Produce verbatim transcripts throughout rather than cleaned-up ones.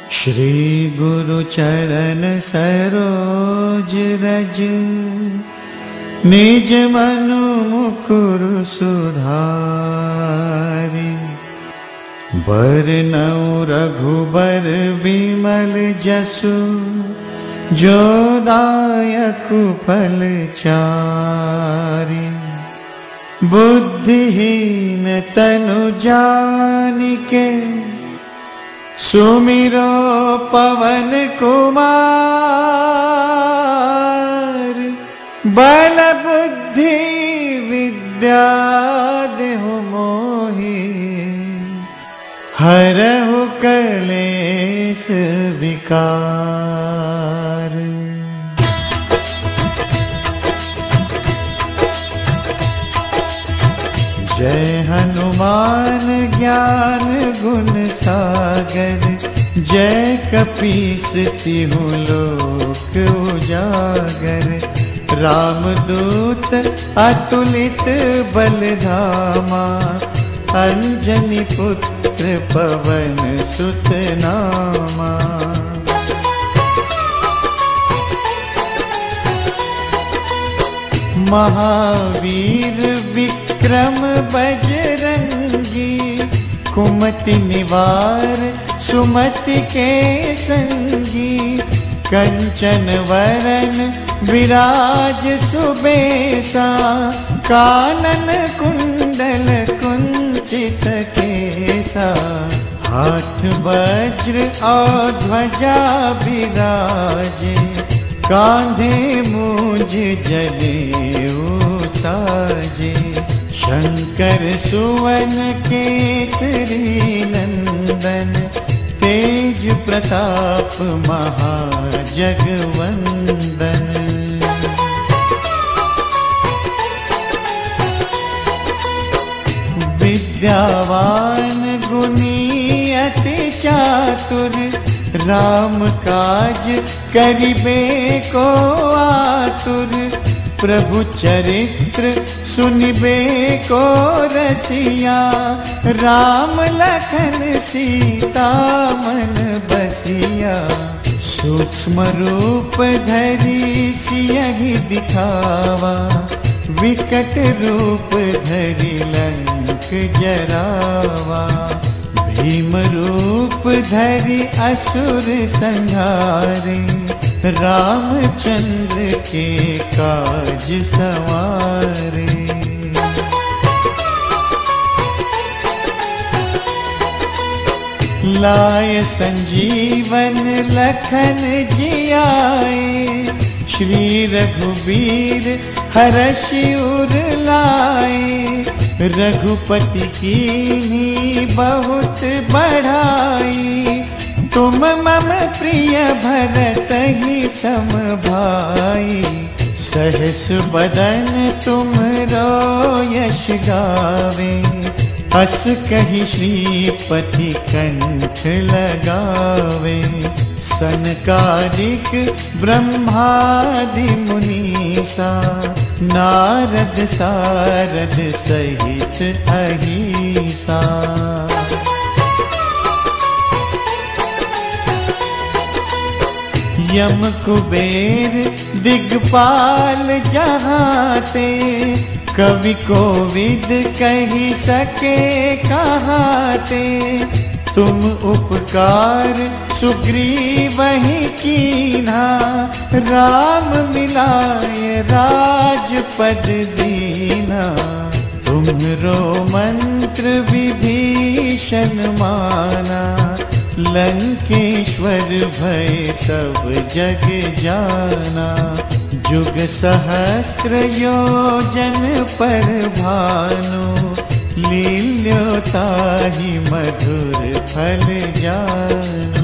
श्री गुरु चरण सरोज रज, निज मनु मुकुर सुधारि। बरनउँ रघुबर बिमल जसु, जो दायक फल चारि। बुद्धिहीन तनु जानिके, सुमिरो पवन कुमार। बल बुद्धि विद्या देहु मोहि, हरहु कलेश विकार। जय हनुमान ज्ञान गुण सागर, जय कपीस तिहु लोक उजागर। रामदूत अतुलित बल धामा, अंजनी पुत्र पवन सुत नामा। महावीर विक्रम बजरंगी, कुमति निवार सुमति के संगी। कंचन वरन विराज सुबेसा, कानन कुंडल कुंचित केसा। हाथ वज्र और ध्वजा बिराजे, कांधे मूंज जनेऊ साजे। शंकर सुवन केसरी नंदन, तेज प्रताप महाजगवंदन। विद्यावान गुणी अति चातुर, राम काज करिबे को आतुर। प्रभु चरित्र सुनिबे को रसिया, राम लखन सीता मन बसिया। सूक्ष्म रूप धरि सियहि दिखावा, विकट रूप धरि लंक जरावा। भीम रूप धरि असुर संहारे, रामचंद्र के काज सवारे। लाय संजीवन लखन जियाए, श्री रघुबीर हरषि उर लाए। रघुपति कीन्ही बहुत बढ़ाई, तुम मम प्रिय भरतहि सम भाई। सहस बदन तुमरो यश गावे, अस कहि श्रीपति कंठ लगावे। सनकादिक ब्रह्मादि मुनीसा, नारद सारद सहित अहिसा। यम कुबेर दिगपाल जहाते, कवि कोविद कहि सके कहाते। तुम उपकार सुग्रीवहि कीन्हा, राम मिलाए राजपद दीना। तुम्हरो मंत्र विभीषण माना, लंकेश्वर भय सब जग जाना। जुग सहस्र योजन पर भानु, लील्योताहि मधुर फल जानू।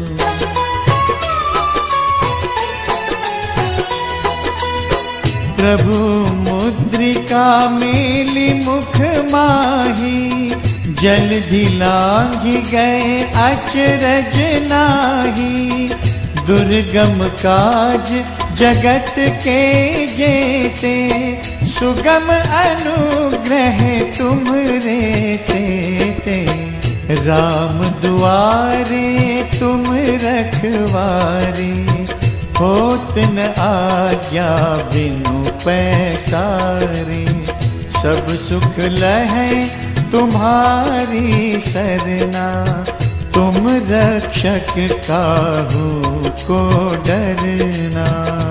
प्रभु मुद्रिका मेलि मुख माही, जलधि लांघि गए अचरज नाही। दुर्गम काज जगत के जेते, सुगम अनुग्रह तुम्हरे तेते। राम दुआरे तुम रखवारे, होत न आज्ञा बिनु पैसारे। सब सुख लहै तुम्हारी सरना, तुम रक्षक काहू को डरना।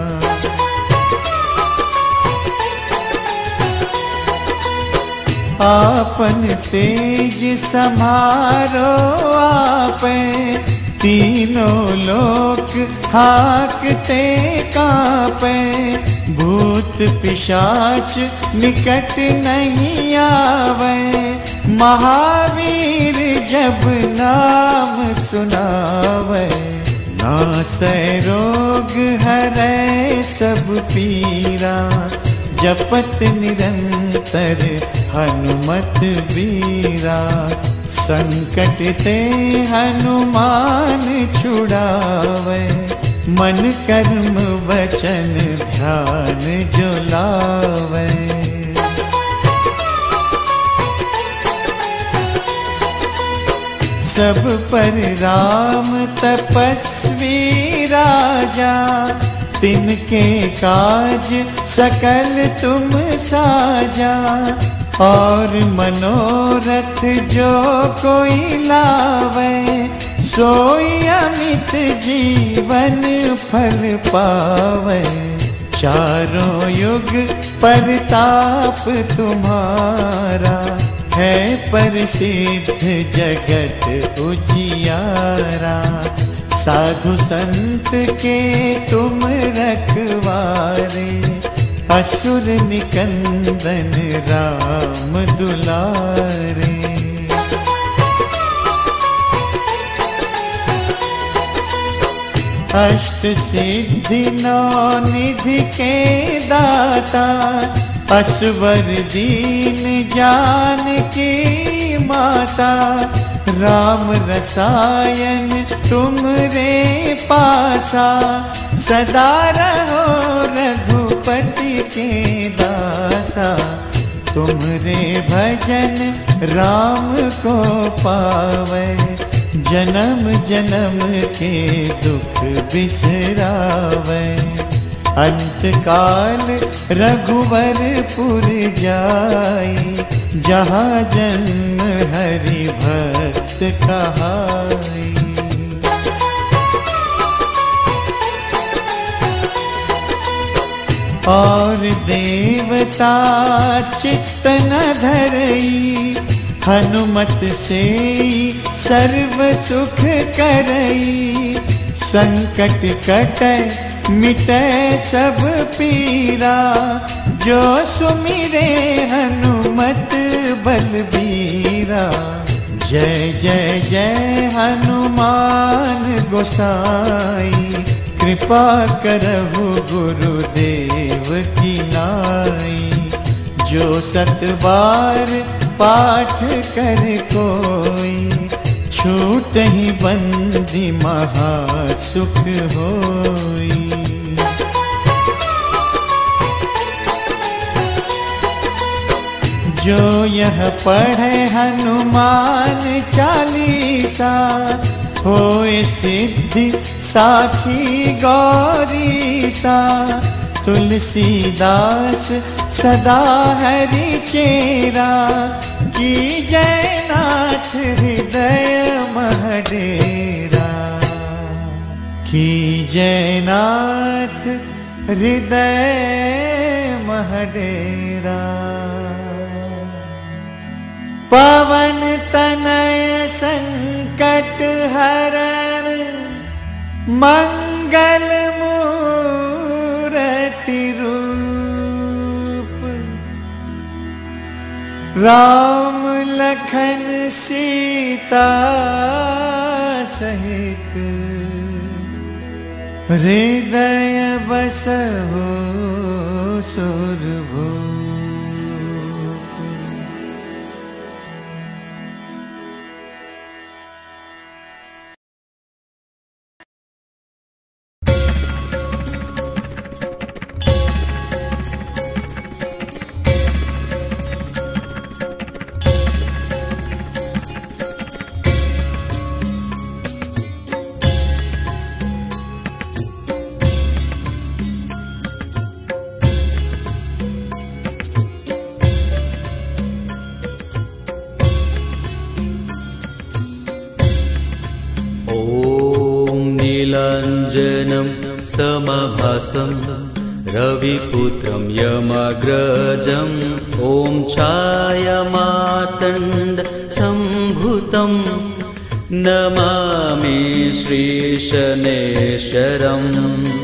आपन तेज समारो आपे, तीनों लोक हाकते कांपे। भूत पिशाच निकट नहीं आवे, महावीर जब नाम सुनावे। नासै रोग हरै सब पीरा, जपत निरंतर हनुमत बीरा। संकट ते हनुमान छुड़ावे, मन कर्म वचन ध्यान जो लावे। सब पर राम तपस्वी राजा, तिनके काज सकल तुम साजा। और मनोरथ जो कोई लावे, सोई अमित जीवन फल पावे। चारों युग परताप तुम्हारा, है प्रसिद्ध जगत उजियारा। साधु संत के तुम रखवारे, असुर निकंदन राम दुलारे। अष्ट सिद्धि नौ निधि के दाता, असवर दीन जानकी माता। राम रसायन तुमरे पासा, सदा रहो रघुपति के दासा। तुमरे भजन राम को पावे, जन्म जन्म के दुख बिसरावे। अंत काल रघुवरपुर जाई, जहाँ जन्म हरि भक्त कहाई। और देवता चित्त न धरई, हनुमत से सर्व सुख करई। संकट कटै मिटै सब पीरा, जो सुमिरे हनुमत बलबीरा। जय जय जय हनुमान गोसाई, कृपा करहु गुरुदेव की नाई। जो सत बार पाठ कर कोई, छूटहि बंदी महा सुख होई। जो यह पढ़े हनुमान चालीसा, होए सिद्धि साखी गौरीसा। तुलसीदास सदा हरि चेरा, की जय नाथ हृदय महडेरा। की जय नाथ हृदय महडेरा। पवन तनय संकट हरण, मंगल मूरति रूप। राम लखन सीता सहित, हृदय बसहु सुरभूप। नीलाञ्जनं समभासं रविपुत्रं यमाग्रजम् ॐ छायामार्तण्ड सम्भूतं नमामि श्रीशनैश्वरम्।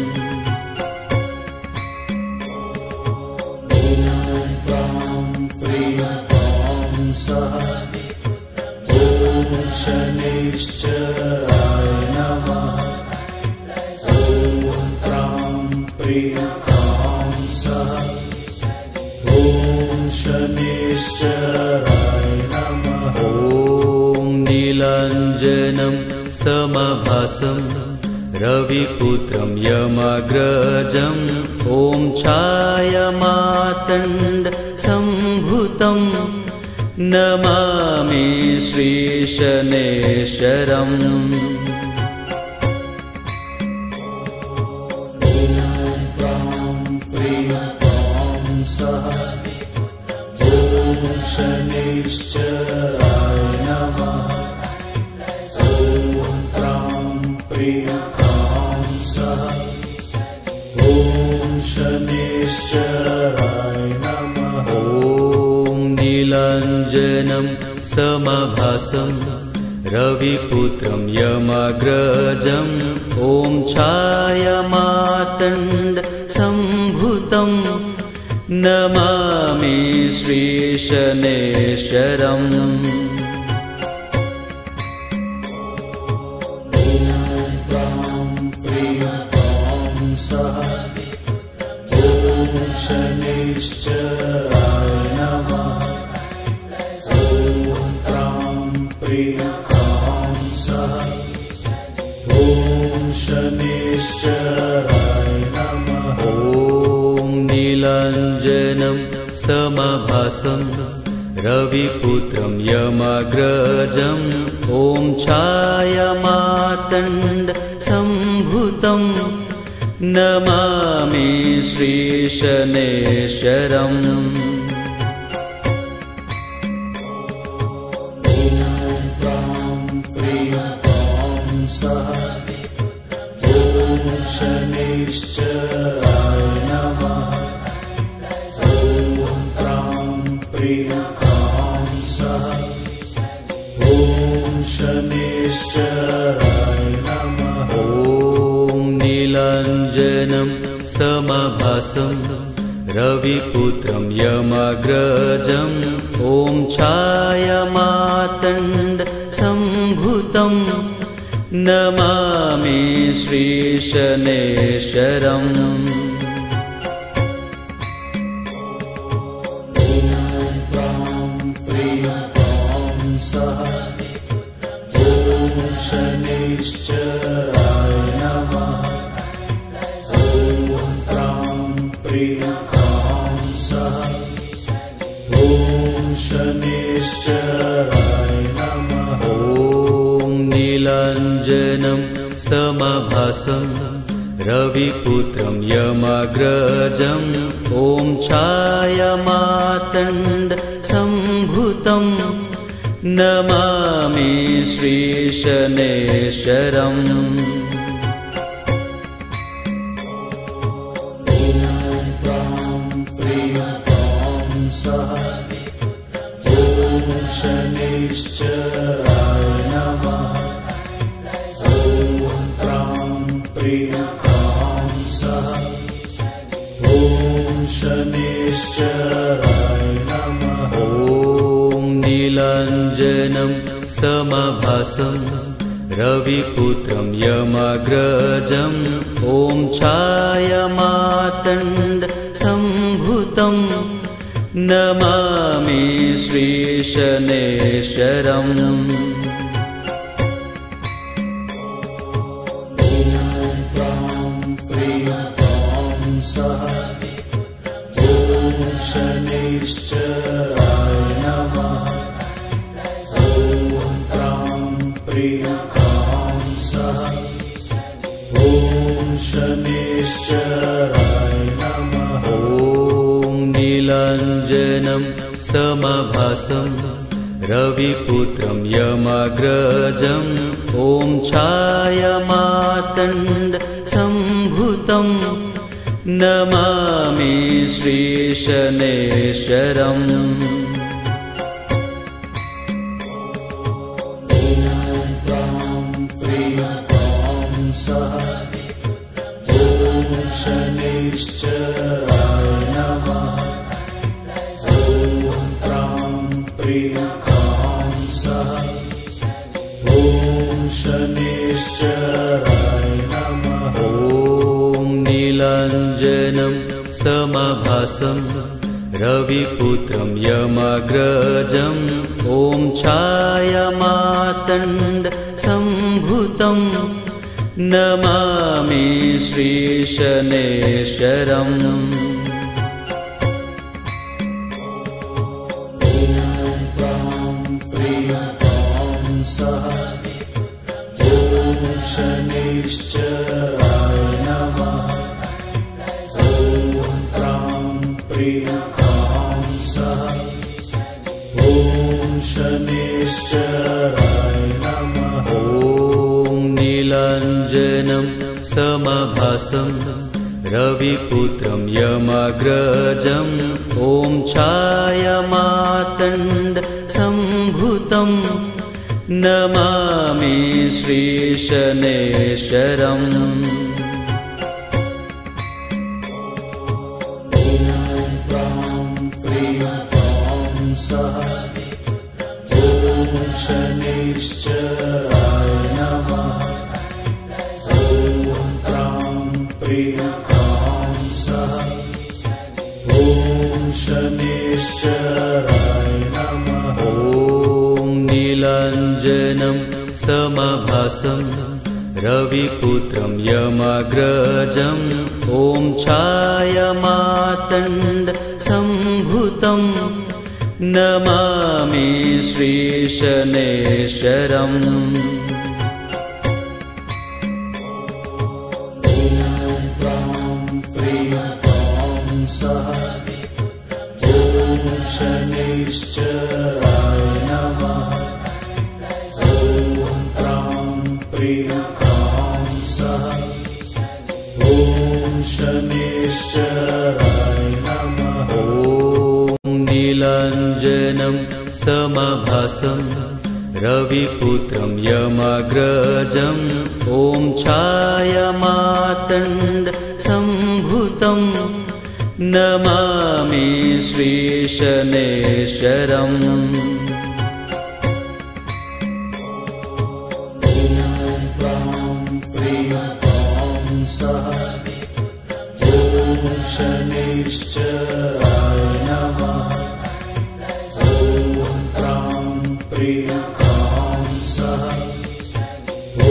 शनैश्चराय नमः। ॐ प्रां प्रीं प्रां सः ॐ शनैश्चराय नमः। ॐ नीलाञ्जनं समभासं रविपुत्रं यमाग्रजम् ॐ छायामार्तण्ड सम्भूतं नमामि श्रीशनैश्वरम्। शनैश्चराय नमः। ॐ प्रां प्रीं प्रां सः ॐ शनैश्चराय नमः। ॐ नीलाञ्जनं समभासं रविपुत्रं यमाग्रजम् ॐ छायामार्तण्ड सम्भूतं नमामि श्रीशनैश्वरम्। शनैश्चराय नमः। ॐ प्रां प्रीं प्रां सः ॐ शनैश्चराय नमः। ॐ नीलाञ्जनं समभासं रविपुत्रं यमाग्रजम् ॐ छायामार्तण्ड सम्भूतं नमामि श्रीशनैश्वरम्। शनैश्चराय नमः। ॐ प्रां प्रीं प्रां सः ॐ शनैश्चराय नमः। ॐ नीलाञ्जनं समभासं रविपुत्रं यमाग्रजम् ॐ छायामार्तण्ड सम्भूतं नमामि श्रीशनैश्वरम्। शनैश्चराय नमः। ॐ प्रां प्रीं प्रां सः ॐ शनैश्चराय नमः। ॐ नीलाञ्जनं समभासं रविपुत्रं यमाग्रजम् ॐ छायामार्तण्ड सम्भूतं नमामि श्रीशनैश्वरम्। शनैश्चराय नमः। ॐ प्रां प्रीं प्रां सः ॐ शनैश्चराय नमः। ॐ नीलाञ्जनं समभासं रविपुत्रं यमाग्रजम् ॐ छायामार्तण्ड सम्भूतं नमामि श्रीशनैश्वरम्। शनैश्चराय नमः। ॐ प्रां प्रीं प्रां सः ॐ शनैश्चराय नमः। ॐ नीलाञ्जनं समभासं रविपुत्रं यमग्रजम् ॐ छायामातण्ड सम्भूतं नमामि श्रीशनैश्चरम् शनैश्चराय नमः। ॐ प्रां प्रियकां सः ॐ शनैश्चराय नमः। ॐ नीलाञ्जनं समभासं रविपुत्रं यमग्रजम् ॐ छायामातण्ड सम्भूतं नमामि श्रीशनैश्चरम् शनैश्चराय नमः। ॐ प्रां प्रियकां सः ॐ शनैश्चराय नमः। ॐ नीलाञ्जनं समभासं रविपुत्रं यमग्रजम् ॐ छायामातण्ड सम्भूतं नमामि श्रीशनैश्चरम् शनैश्चराय नमः। ॐ प्रां प्रियकां सः ॐ शनैश्चराय नमः। ॐ नीलाञ्जनं समभासं रविपुत्रं यमग्रजम् ॐ छायामातण्ड सम्भूतं नमामि श्रीशनैश्चरम् शनैश्चराय नमः। ॐ प्रां प्रियकां सः ॐ शनैश्चराय नमः। ॐ नीलाञ्जनं समभासं रविपुत्रं यमग्रजम् ॐ छायामातण्ड सम्भूतं नमामि श्रीशनैश्चरम् शनैश्चराय नमः। ॐ प्रां प्रियकां सः ॐ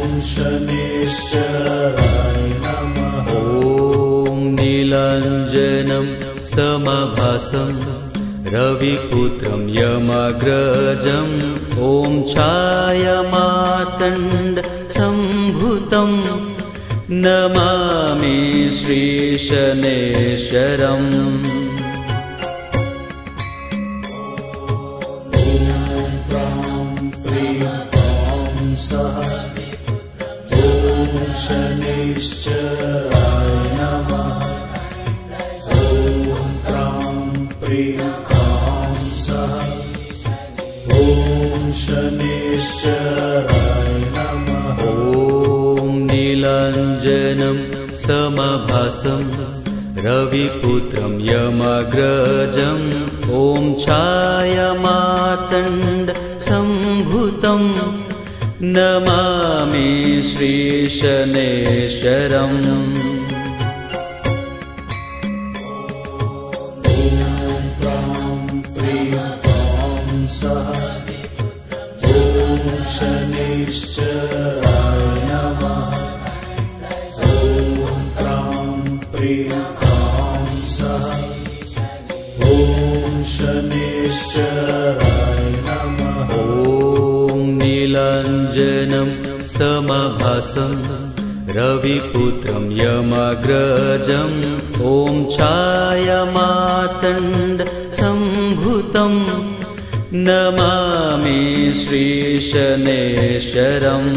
शनैश्चराय नमः। ॐ नीलाञ्जनं समभासं रविपुत्रं यमग्रजम् ॐ छायामातण्ड सम्भूतं नमामि श्रीशनैश्चरम् शनैश्चराय नमः। ॐ प्रां प्रियकां सः ॐ शनैश्चराय नमः। ॐ नीलाञ्जनं समभासं रविपुत्रं यमग्रजम् ॐ छायामातण्ड सम्भूतं नमामि श्रीशनैश्चरम् शनैश्चराय नमः। ॐ प्रां प्रियकां सः ॐ शनैश्चराय नमः। ॐ नीलाञ्जनं समभासं रविपुत्रं यमग्रजम् ॐ छायामातण्ड सम्भूतं नमामि श्रीशनैश्चरम्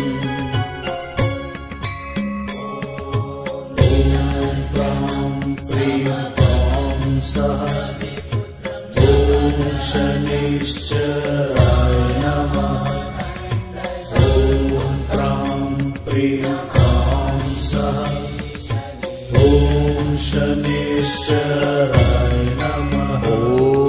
शनैश्चराय नमः। ॐ प्रां प्रीं प्रां सः। ॐ शनैश्चराय नमः। ॐ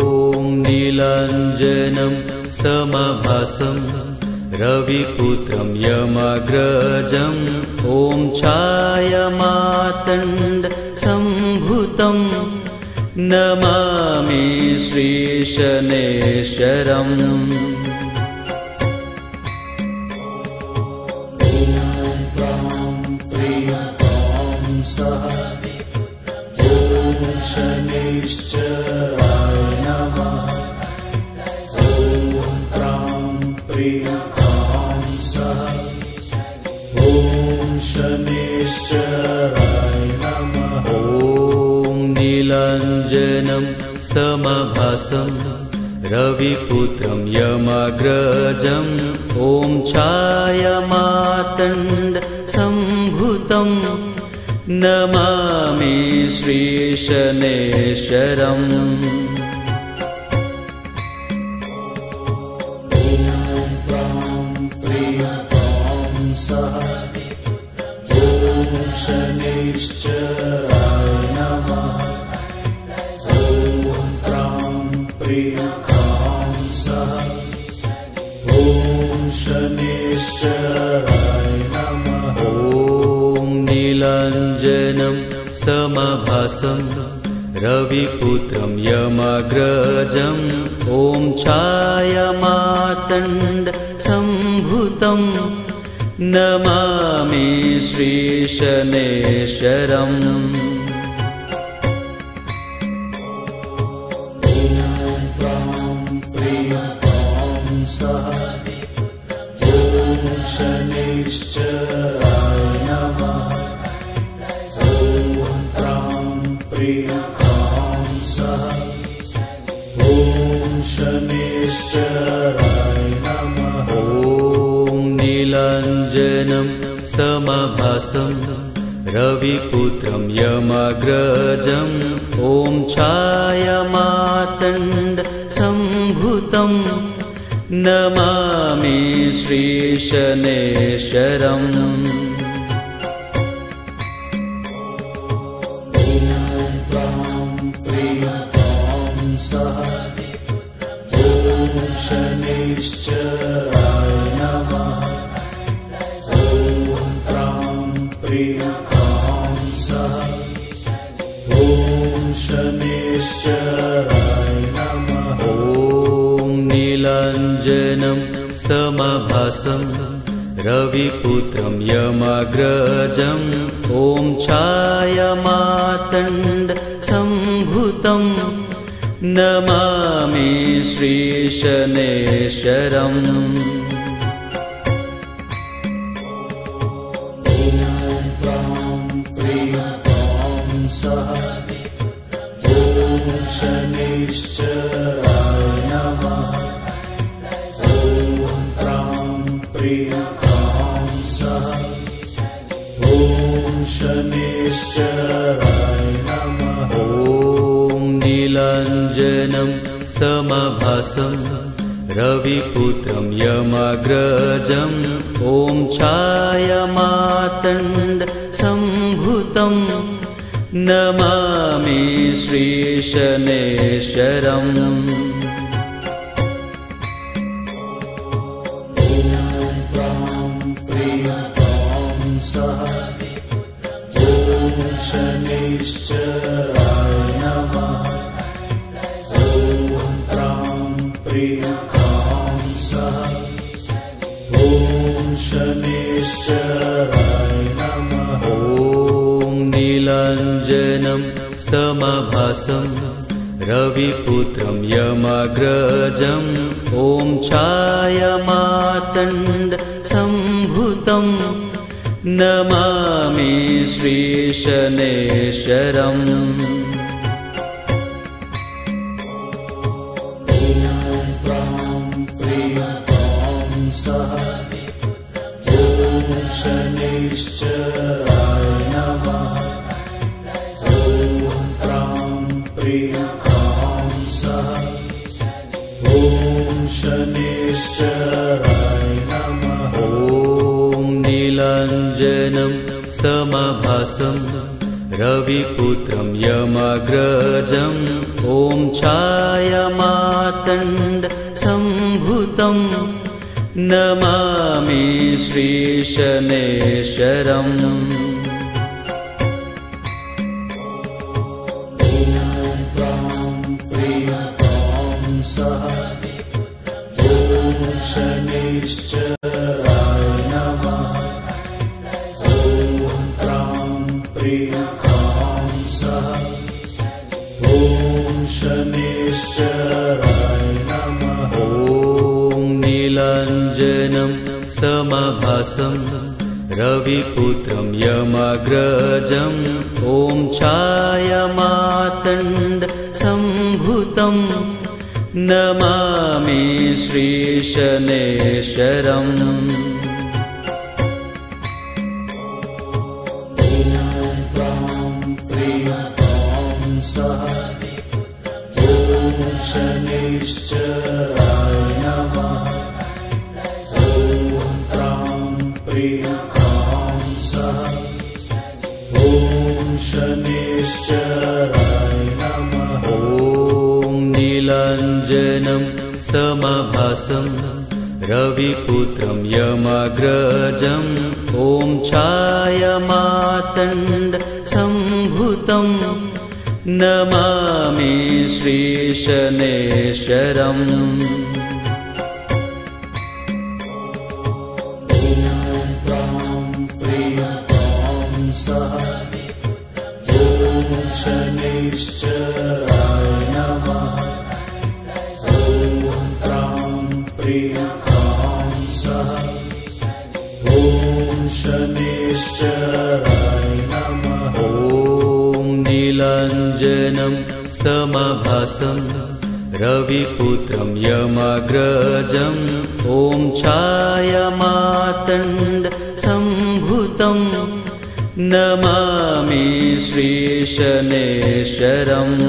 नीलाञ्जनं समभासं रविपुत्रं यमग्रजम् ॐ छायामातण्ड सम्भुतम् नमामि श्रीशनैश्चरम् ॐ प्रां प्रीं प्रां सः। ॐ शनैश्चराय नमः। ॐ प्रां प्रीं प्रां सः। ॐ शनैश्चराय नमः। ॐ नीलाञ्जनं समभासं रविपुत्रं यमग्रजम् ॐ छायामातण्ड सम्भुतम् नमामि श्रीशनैश्चरम् ॐ प्रां प्रीं प्रां सः। ॐ शनैश्चराय नमः। ॐ प्रां प्रीं प्रां सः। ॐ शनैश्चराय नमः। ॐ नीलाञ्जनं समभासं रविपुत्रं यमग्रजम् ॐ छायामातण्ड सम्भुतम् नमामि श्रीशनैश्चरम् ॐ प्रां प्रीं प्रां सः। ॐ शनैश्चराय नमः। ॐ प्रां प्रीं प्रां सः। ॐ शनैश्चराय नमः। ॐ नीलाञ्जनं समभासं रविपुत्रं यमग्रजम् ॐ छायामातण्ड सम्भुतम् नमामि श्रीशनैश्चरम् ॐ प्रां प्रीं प्रां सः। ॐ शनैश्चराय नमः। ॐ प्रां प्रीं प्रां सः। ॐ शनैश्चराय नमः। ॐ नीलाञ्जनं समभासं रविपुत्रं यमग्रजम् ॐ छायामातण्ड सम्भुतम् नमामि श्रीशनैश्चरम् ॐ प्रां प्रीं प्रां सः। ॐ शनैश्चराय नमः। ॐ प्रां प्रीं प्रां सः। ॐ शनैश्चराय नमः। ॐ नीलाञ्जनं समभासं रविपुत्रं यमग्रजम् ॐ छायामातण्ड सम्भुतम् नमामि श्रीशनैश्चरम् ॐ प्रां प्रीं प्रां सः। ॐ शनैश्चराय नमः। ॐ प्रां प्रीं प्रां सः। ॐ शनैश्चराय नमः। ॐ नीलाञ्जनं समभासं रविपुत्रं यमग्रजम् ॐ छायामातण्ड सम्भुतम् नमामि श्रीशनैश्चरम् ॐ सः ॐ शनैश्चराय नमः ॐ प्रां प्रीं प्रां सः ॐ शनैश्चराय नमः ॐ नीलाञ्जनं समभासं रविपुत्रं यमग्रजं ॐ छायामातण्ड सम्भुतं नमामि श्रीशनैश्चरम् ॐ शनैश्चराय नमः ॐ प्रां प्रीं प्रां सः ॐ शनैश्चराय नमः ॐ नीलाञ्जनं समभासं रविपुत्रं यमग्रजं ॐ छायामातण्ड सम्भुतं नमामि श्रीशनैश्चरम् ॐ शनैश्चराय नमः ॐ प्रां प्रीं प्रां सः ॐ शनैश्चराय नमः ॐ नीलाञ्जनं समभासं रविपुत्रं यमग्रजं ॐ छायामातण्ड सम्भुतं नमामि श्रीशनैश्चरम् ॐ शनैश्चराय नमः ॐ प्रां प्रीं प्रां सः ॐ शनैश्चराय नमः ॐ नीलाञ्जनं समभासं रविपुत्रं यमग्रजं ॐ छायामातण्ड सम्भुतं नमामि श्रीशनैश्चरम्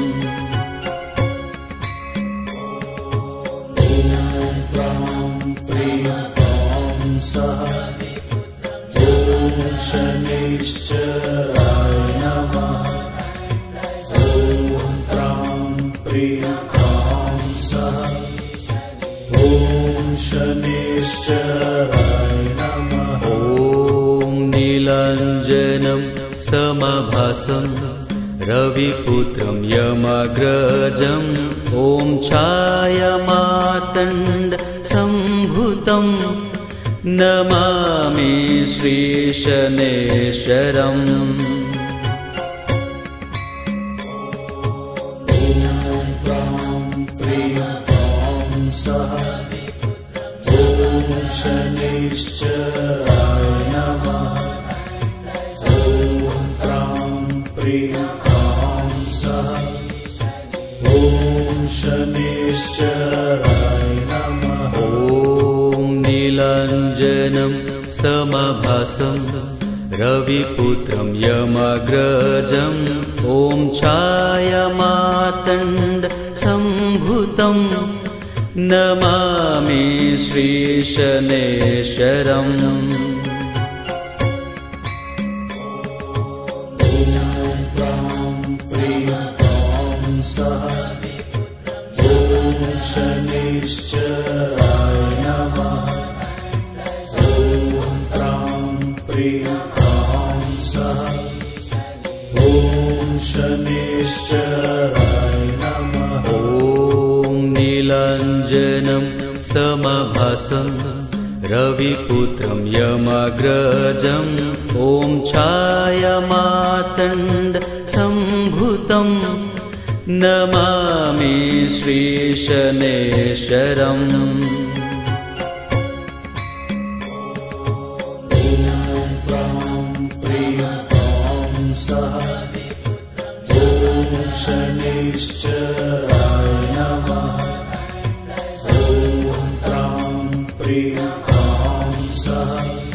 ॐ शनैश्चराय नमः ॐ प्रां प्रीं प्रां सः ॐ शनैश्चराय नमः ॐ नीलाञ्जनं समभासं रविपुत्रं यमग्रजं ॐ छायामातण्ड सम्भुतं नमामि श्रीशनैश्चरम् ॐ शनैश्चराय नमः ॐ प्रां प्रीं प्रां सः ॐ शनैश्चराय नमः ॐ नीलाञ्जनं समभासं रविपुत्रं यमग्रजं ॐ छायामातण्ड सम्भुतं नमामि श्रीशनैश्चरम् ॐ शनैश्चराय नमः ॐ प्रां प्रीं प्रां सः ॐ शनैश्चराय नमः ॐ नीलाञ्जनं समभासं रविपुत्रं यमग्रजं ॐ छायामातण्ड सम्भुतं नमामि श्रीशनैश्चरम् शनैश्चराय नमः ॐ प्रां प्रीं क्रां सः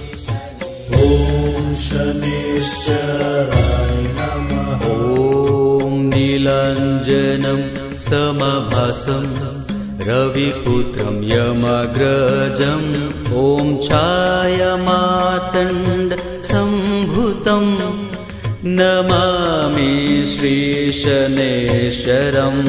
ॐ शनैश्चराय नमः। ॐ नीलाञ्जनं समभासं रविपुत्रं यमाग्रजम् ॐ छायामातण्ड सम्भुतं नमामि श्रीशनैश्चरम्।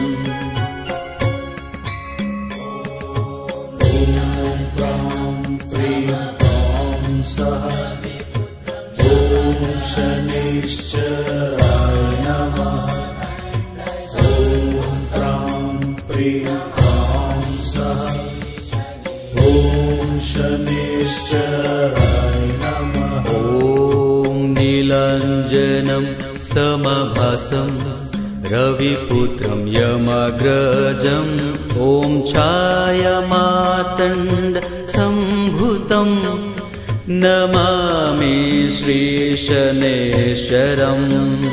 शनैश्चराय नमः। ॐ क्रां प्रीं क्रां सः ॐ शनैश्चराय नमः। ॐ नीलाञ्जनं समभासं रविपुत्रं यमाग्रजम् ॐ छायामातण्ड सम्भुतं नमामि श्रीशनैश्चरम्।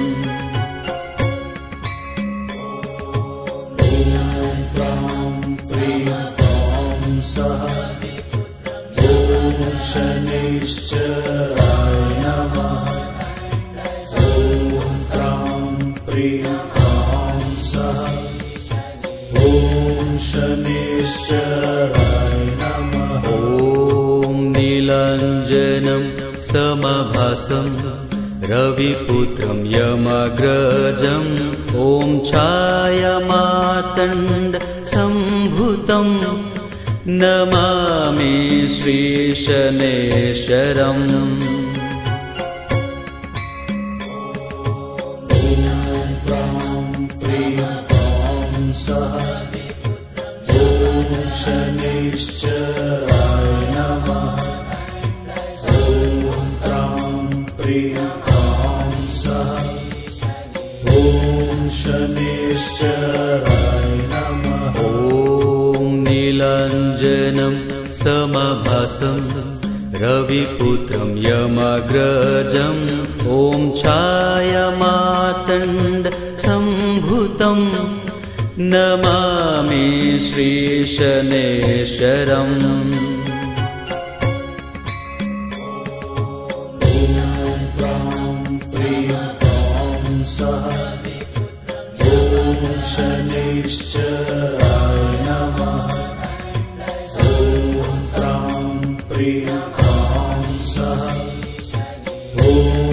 शनैश्चराय नमः। ॐ क्रां प्रीं क्रां सः ॐ शनैश्चराय नमः। ॐ नीलाञ्जनं समभासं रविपुत्रं यमाग्रजम् ॐ छायामातण्ड सम्भुतं नमामि श्रीशनैश्चरम्। शनैश्चराय नमः। ॐ क्रां प्रीं क्रां सः ॐ शनैश्चराय नमः। ॐ नीलाञ्जनं समभासं रविपुत्रं यमाग्रजम् ॐ छायामातण्ड सम्भुतं नमामि श्रीशनैश्चरम्। शनैश्चराय नमः। ॐ क्रां प्रीं क्रां सः ॐ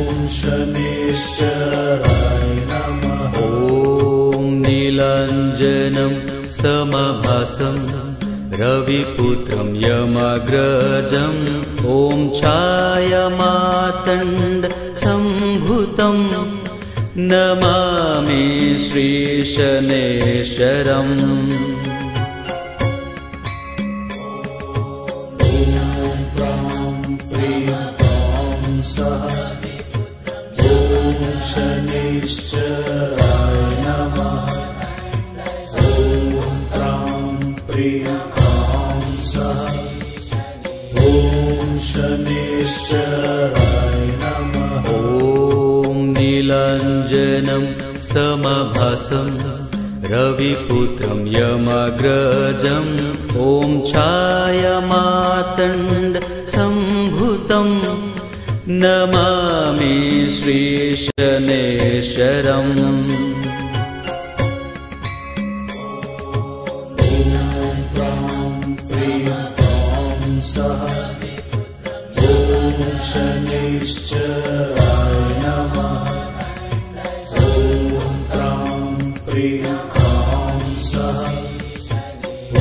शनैश्चराय नमः। ॐ नीलाञ्जनं समभासं रविपुत्रं यमाग्रजम् ॐ छायामातण्ड सम्भुतं नमामि श्रीशनैश्चरम्। शनैश्चराय नमः। ॐ क्रां प्रीं क्रां सः ॐ शनैश्चराय नमः। ॐ नीलाञ्जनं समभासं रविपुत्रं यमाग्रजम् ॐ छायामातण्ड सम्भुतं नमामि श्रीशनैश्चरम्। शनैश्चराय नमः। ॐ क्रां प्रीं क्रां सः ॐ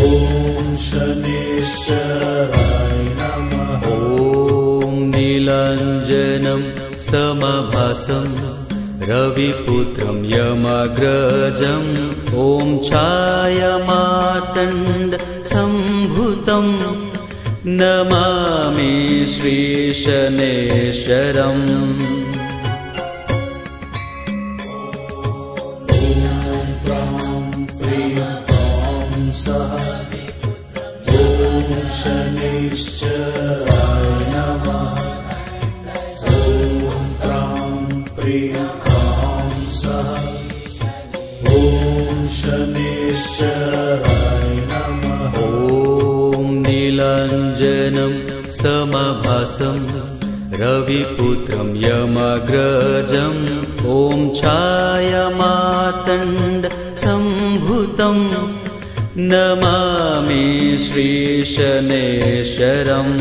शनैश्चराय नमः। ॐ नीलाञ्जनं समभासं रविपुत्रं यमाग्रजम् ॐ छायामातण्ड सम्भुतं नमामि श्रीशनैश्चरम्। शनैश्चराय नमः। ॐ क्रां प्रीं क्रां सः ॐ शनैश्चराय नमः। ॐ नीलाञ्जनं नीलाञ्जनं समभासं रविपुत्रं यमग्रजम् ॐ छायामातण्ड सम्भुतं नमामि श्रीशनैश्चरम्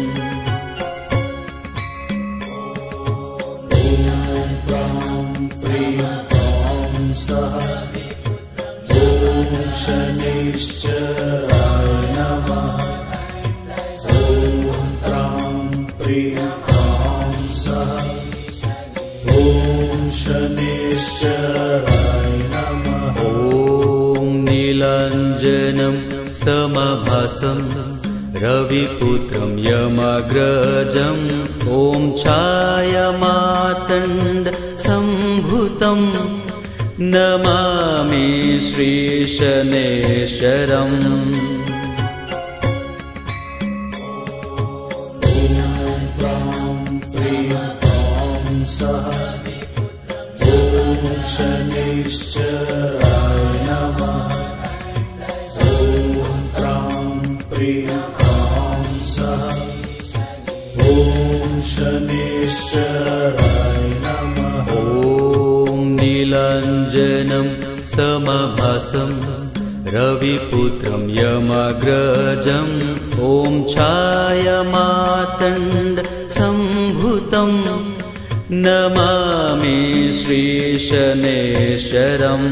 शनैश्चराय नमः। ॐ प्रां प्रीं प्रां सः ॐ शनैश्चराय नमः। ॐ नीलाञ्जनं समभासं रविपुत्रं यमग्रजम् ॐ छायामातण्ड सम्भुतं नमामि श्रीशनैश्चरम् शनैश्चराय नमः। ॐ प्रां प्रीं प्रां सः ॐ शनैश्चराय नमः। ॐ नीलाञ्जनं समभासं रविपुत्रं यमग्रजम् ॐ छायामातण्ड सम्भुतं नमामि श्रीशनैश्चरम्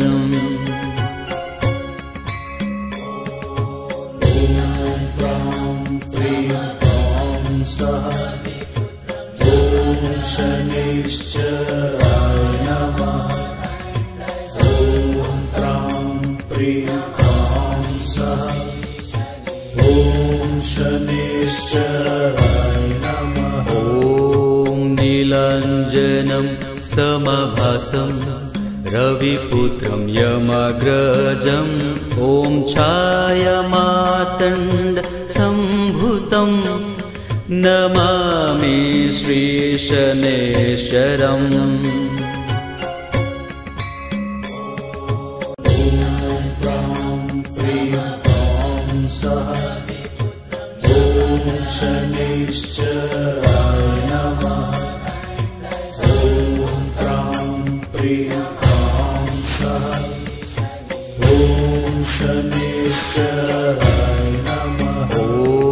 शनैश्चराय नमः। ॐ प्रां प्रीं प्रां सः ॐ शनैश्चराय नमः। ॐ नीलाञ्जनं समभासं रविपुत्रं यमग्रजम् ॐ छायामातण्ड सम्भुतं नमामि श्रीशनैश्चरम् शनैश्चराय नमः। ॐ प्रां प्रीं प्रां सः ॐ शनैश्चराय नमः। ॐ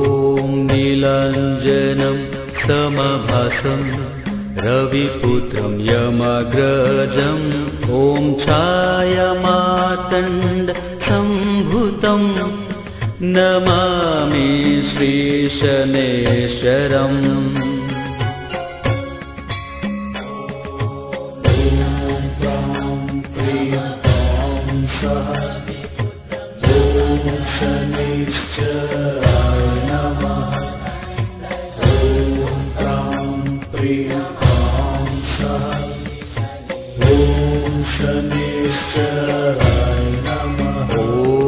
नीलाञ्जनं समभासं रविपुत्रं यमग्रजम् ॐ छायामातण्ड सम्भुतं नमामि श्रीशनैश्चरम् शनैश्चराय नमः। ॐ प्रां प्रीं प्रां सः ॐ शनैश्चराय नमः। ॐ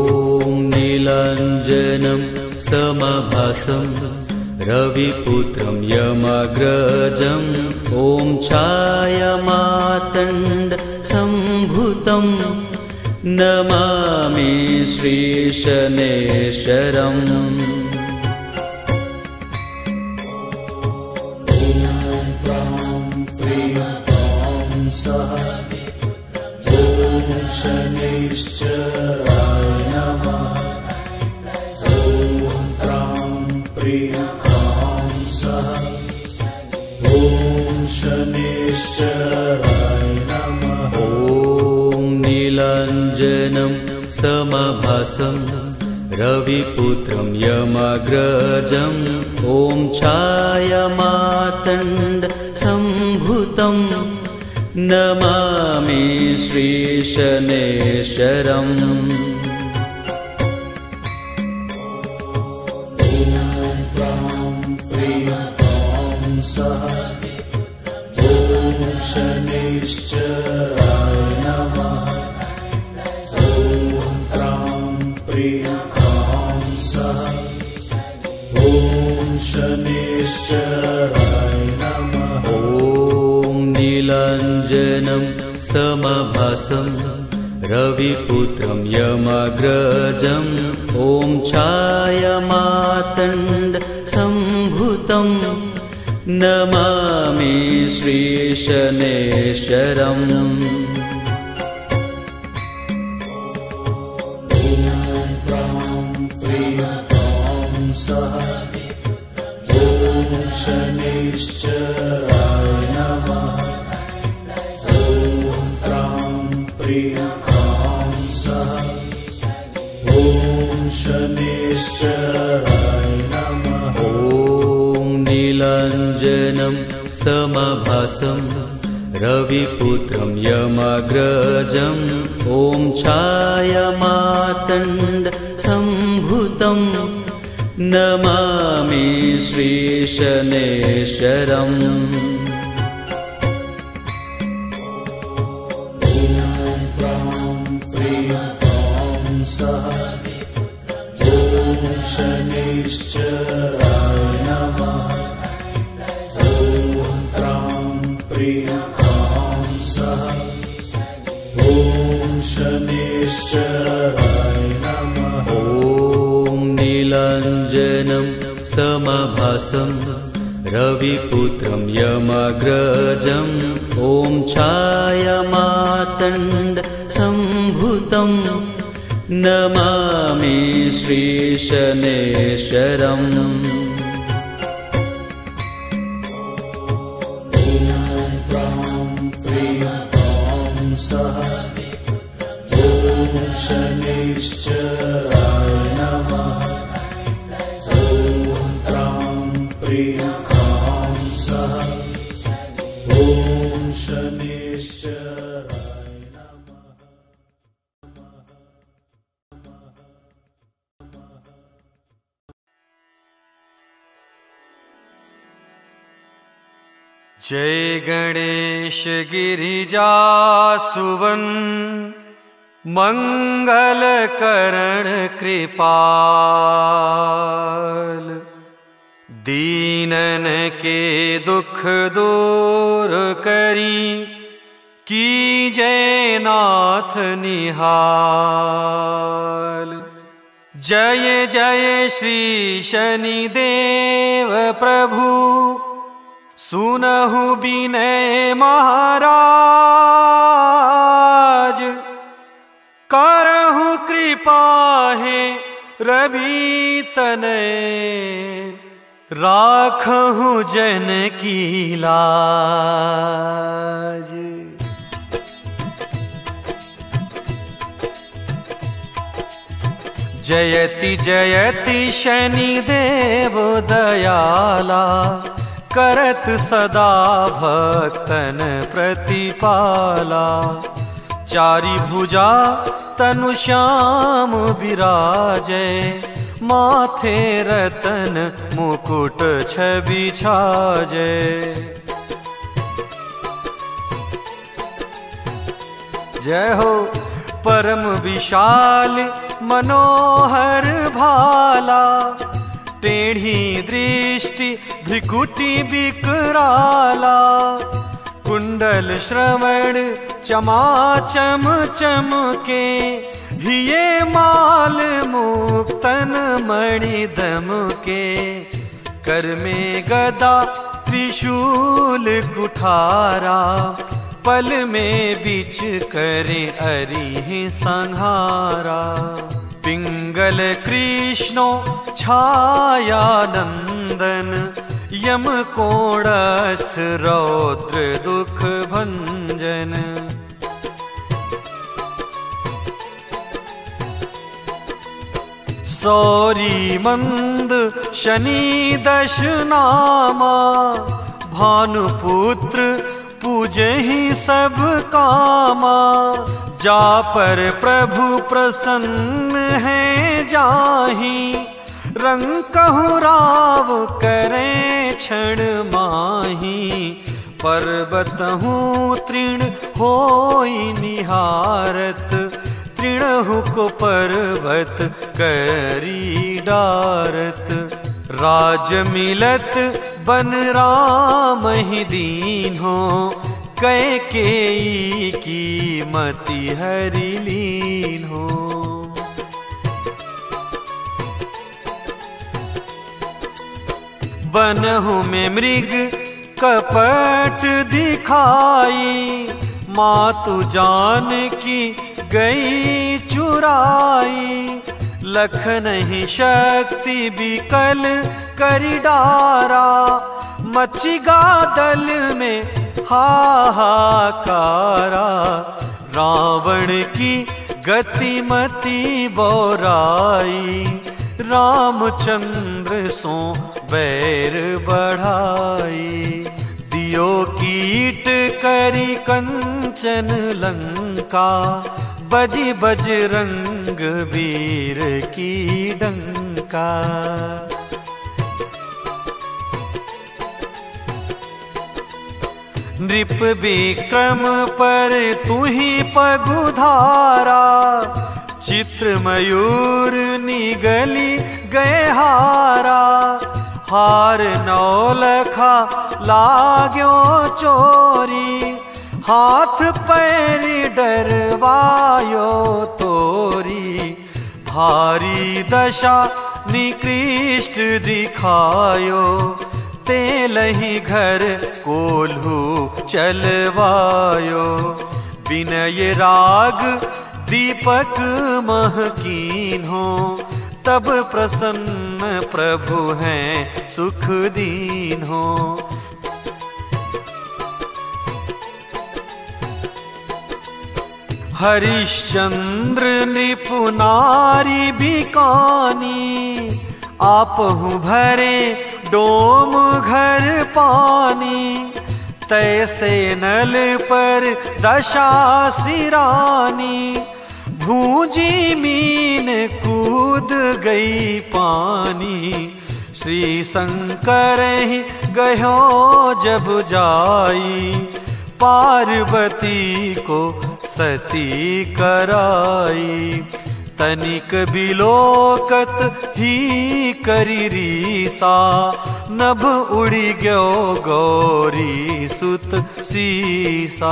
नीलाञ्जनं समभासं रविपुत्रं यमग्रजम् ॐ छायामातण्ड सम्भुतं नमामि श्रीशनैश्चरम् शनैश्चराय नमः। ॐ प्रां प्रीं प्रां सः ॐ शनैश्चराय नमः। ॐ नीलाञ्जनं समभासं रविपुत्रं यमग्रजम् ॐ छायामातण्ड सम्भुतं नमामि श्रीशनैश्चरम् शनैश्चराय नमः। ॐ प्रां प्रीं प्रां सः ॐ शनैश्चराय नमः। ॐ नीलाञ्जनं समभासं रविपुत्रं यमग्रजम् ॐ छायामातण्ड सम्भुतं नमामि श्रीशनैश्चरम् शनैश्चराय नमः। ॐ त्रां प्रीं क्रां सः ॐ शनैश्चराय नमः। ॐ नीलाञ्जनं समभासं रविपुत्रं यमग्रजम् ॐ छायामातण्ड सम्भुतं नमामि श्रीशनैश्चरम् शनैश्चराय नमः। ॐ त्रां प्रीं क्रां सः ॐ शनैश्चराय नमः। ॐ नीलाञ्जनं समभासं रविपुत्रं यमग्रजम् ॐ छायामातण्ड सम्भुतं नमामि श्रीशनैश्चरम् शनैश्चराय नमः। ॐ त्रां प्रीं क्रां सः ॐ शनैश्चराय नमः। जय गणेश गिरिजासुवन मंगल करण कृपाल। दीनन के दुख दूर करी कीजय नाथ निहाल। जय जय श्री शनिदेव प्रभु सुनहु विनय महाराज। करहु कृपा है रवि तनय राखहु जन की लाज। जयति जयति शनिदेव दयाला करत सदा भक्तन प्रतिपाला। चारि भुजा तनु श्याम विराजय माथे रतन मुकुट छवि छाजय। जय हो परम विशाल मनोहर भाला। टेढ़ी दृष्टि भ्रिकुटी विकराला। कुंडल श्रवण चमाचम चमके हिये माल मुक्तन मणि दमके। कर में गदा त्रिशूल कुठारा पल में बिच करे अरि संहारा। पिंगल कृष्णो छायानंदन यम कोणस्थ रौद्र दुख भंजन। सौरी मंद शनि दश नामा। भानुपुत्र पूजहि सब कामा। जा पर प्रभु प्रसन्न है जाहि। रंकहु राव करें क्षण माही। पर्वतहु तृण होई निहारत। तृणहु को पर्वत करी डारत। राज मिलत बन राम ही दीन्हो गए केई की मति हरि लीन हो। बनहु में मृग कपट दिखाई, मातु जान की गई चुराई। लख नहीं शक्ति बिकल करी डारा, मचिगा दल में हाहाकारा। रावण की गतिमति बोराई, रामचंद्र सो बैर बढ़ाई। दियो कीट करी कंचन लंका, बजी बजरंग वीर की डंका। नृप विक्रम पर तुही पगुधारा, चित्र मयूर निगली गए हारा। हार नौलखा लाग्यो चोरी, हाथ पैर डरवायो तोरी। भारी दशा निकृष्ट दिखायो, तेलहि घर कोल्हू चलवायो। विनय राग दीपक महकीन हो, तब प्रसन्न प्रभु हैं सुख दीन हो। हरिश्चंद्र नृपुनारी बिकानी, आपहु भरे डोम घर पानी। तैसे नल पर दशा सिरानी, भूजी मीन कूद गई पानी। श्री शंकर ही गयो जब जाई, पार्वती को सती कराई। तनिक बिलोकत ही करी रीसा, नभ उड़ी गयो गौरी सुत सीसा।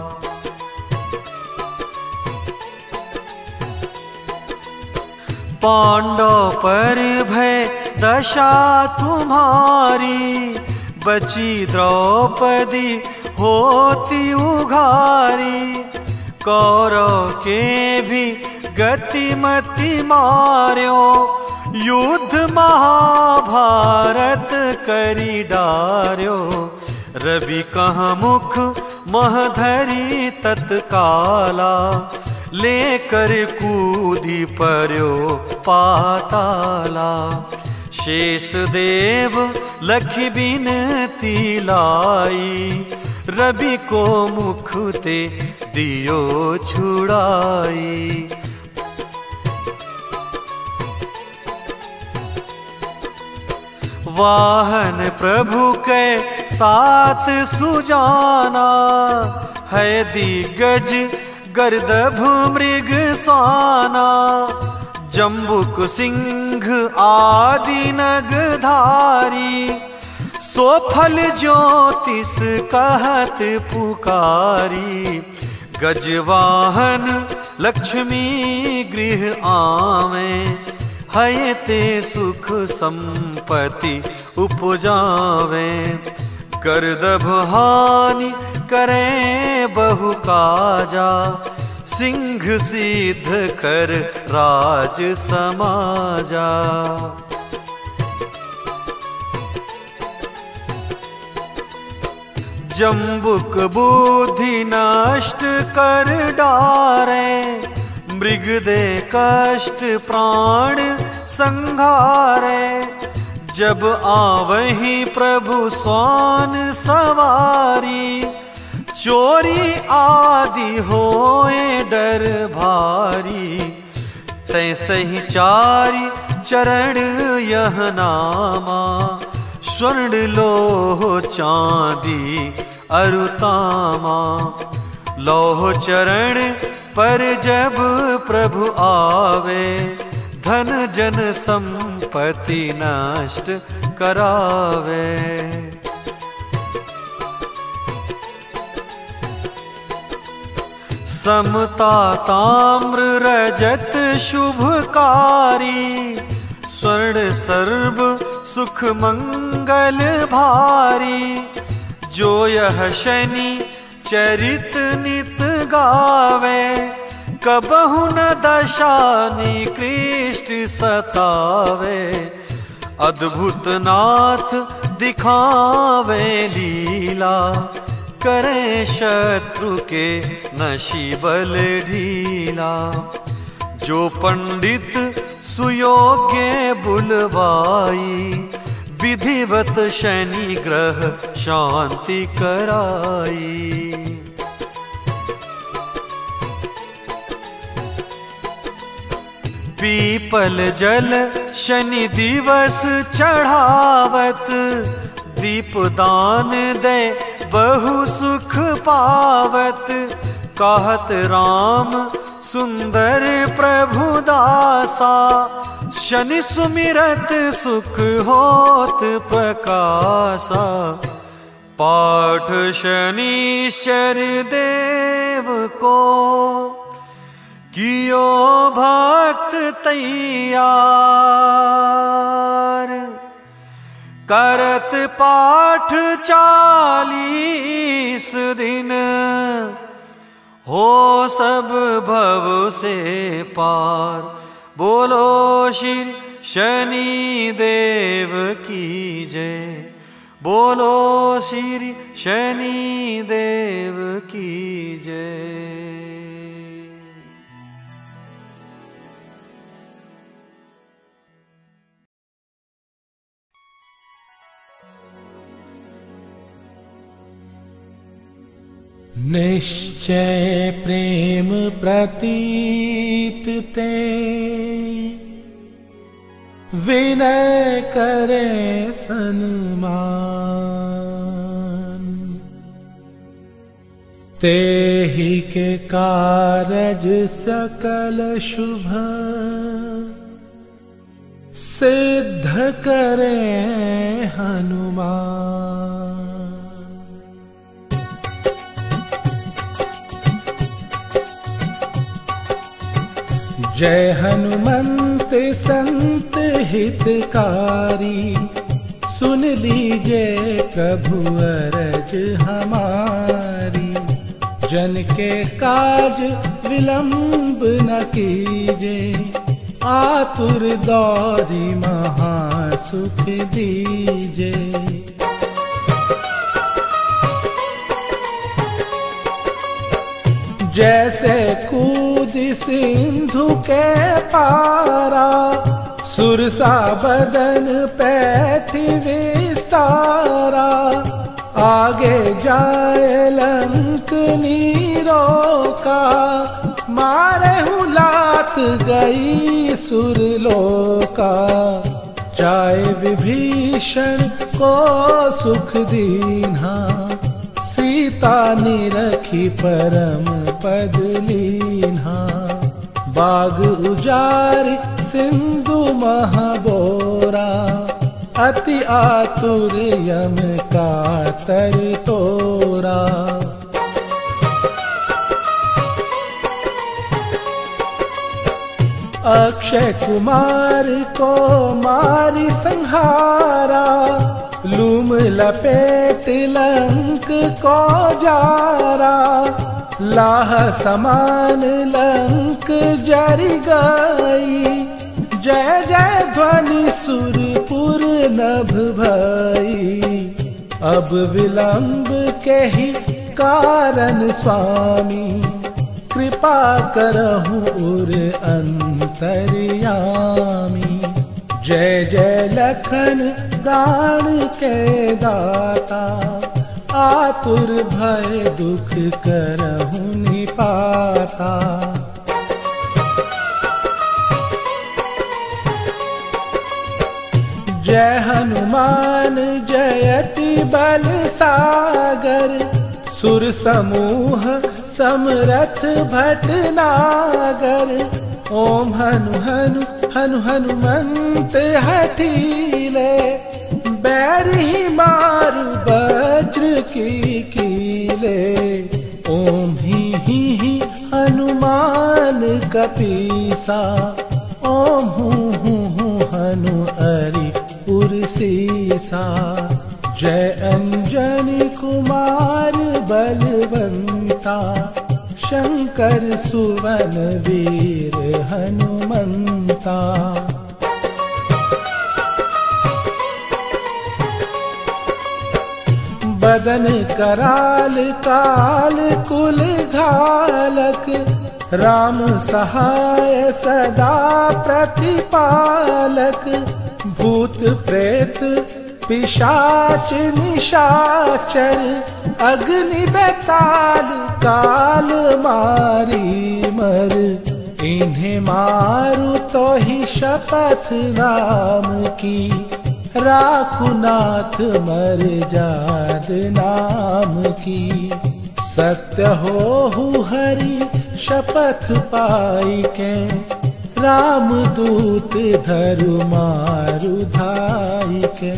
पांडव पर भय दशा तुम्हारी, बची द्रौपदी होती उघारी। कौरव के भी गतिमति मार्यो, युद्ध महाभारत करी डार्यो। रवि कहाँ मुख महधरी तत्काला, लेकर कूदी पर्यो पाताला। शेष देव लखि बिनती लाई, रवि को मुख ते दियो छुड़ाई। वाहन प्रभु के साथ सुजाना, है दिग्गज गर्दभ मृग स्वाना। जम्बुक सिंह आदि नगधारी, सोफल ज्योतिष कहत पुकारी। गजवाहन लक्ष्मी गृह आवे, है ते सुख संपत्ति उपजावे। गर्दभ हानि करे बहु काजा, सिंह सिद्ध कर राज समाजा। जम्बुक बुद्धि नष्ट कर डारे, मृग दे कष्ट प्राण संघारे। जब आवहि प्रभु स्वान सवारी, चोरी आदि होए डर भारी। तैसे ही चारि चरण यह नामा, स्वर्ण लोह चांदी अरुतामा। लोह चरण पर जब प्रभु आवे, धन जन संपत्ति नष्ट करावे। समता ताम्र रजत शुभकारी, स्वर्ण सर्व सुख मंगल भारी। जो यह शनि चरित नित गावे, कबहु न दशा निकृष्ट सतावे। अद्भुत नाथ दिखावे लीला, करे शत्रु के नशी बल ढीला। जो पंडित सुयोग्य बुलवाई, विधिवत शनि ग्रह शांति कराई। पीपल जल शनि दिवस चढ़ावत, दीप दान दे बहु सुख पावत। कहत राम सुंदर प्रभु दासा, शनि सुमिरत सुख होत प्रकाशा। पाठ शनिश्चर देव को, कियो भक्त तैयार। करत पाठ चालीस दिन, हो सब भव से पार। बोलो श्री शनि देव की जय, बोलो श्री शनि देव की जय। निश्चय प्रेम प्रतीत ते, विनय करे सन्मान। तेहि के कारज सकल शुभ, सिद्ध करे हनुमान। जय हनुमंत संत हितकारी, सुन लीजिए प्रभु अरज हमारी। जन के काज विलंब न कीजिए, आतुर दौरी महासुख दीजिए। जैसे कूद सिंधु के पारा, सुरसा बदन पैठी विस्तारा। आगे जाए लंक नीरो का, मारे हुलात गई सुरलोका। चाहे विभीषण को सुख दीन्हा, सीता निरखी परम पद लीन्हा। बाग उजारि सिंधु महाबोरा, अति आतुर यम कातर तोरा। अक्षय कुमार को मारी संहारा, लूम लपेट लंक को जारा। लाह समान लंक जरि गई, जय जय ध्वनि सुरपुर नभ भई। अब विलंब के ही कारण स्वामी, कृपा करहु उर अंतर्यामी। जय जय लखन प्राण के दाता, आतुर भय दुख करहु निपाता। जय हनुमान जयति बल सागर, सुर समूह समरथ भटनागर। ओम हनु हनु हनु हनुमंत हठीले, बैरी मारु वज्र की कीले। ओम ही ही ही कपीसा। ओम हूँ हूँ हूँ हनु अरि उर्सीसा। जय अंजनी कुमार बलवंता। शंकर सुवन वीर हनुमंता। बदन कराल काल कुल घालक। राम सहाय सदा प्रतिपालक। भूत प्रेत पिशाच निशाचर। अग्नि बेताल काल मारी मर। इन्हें मारू तो ही शपथ राम की। राखुनाथ मर जाद नाम की। सत्य हो हरि शपथ पाई के। राम दूत धरु मारु धाई के।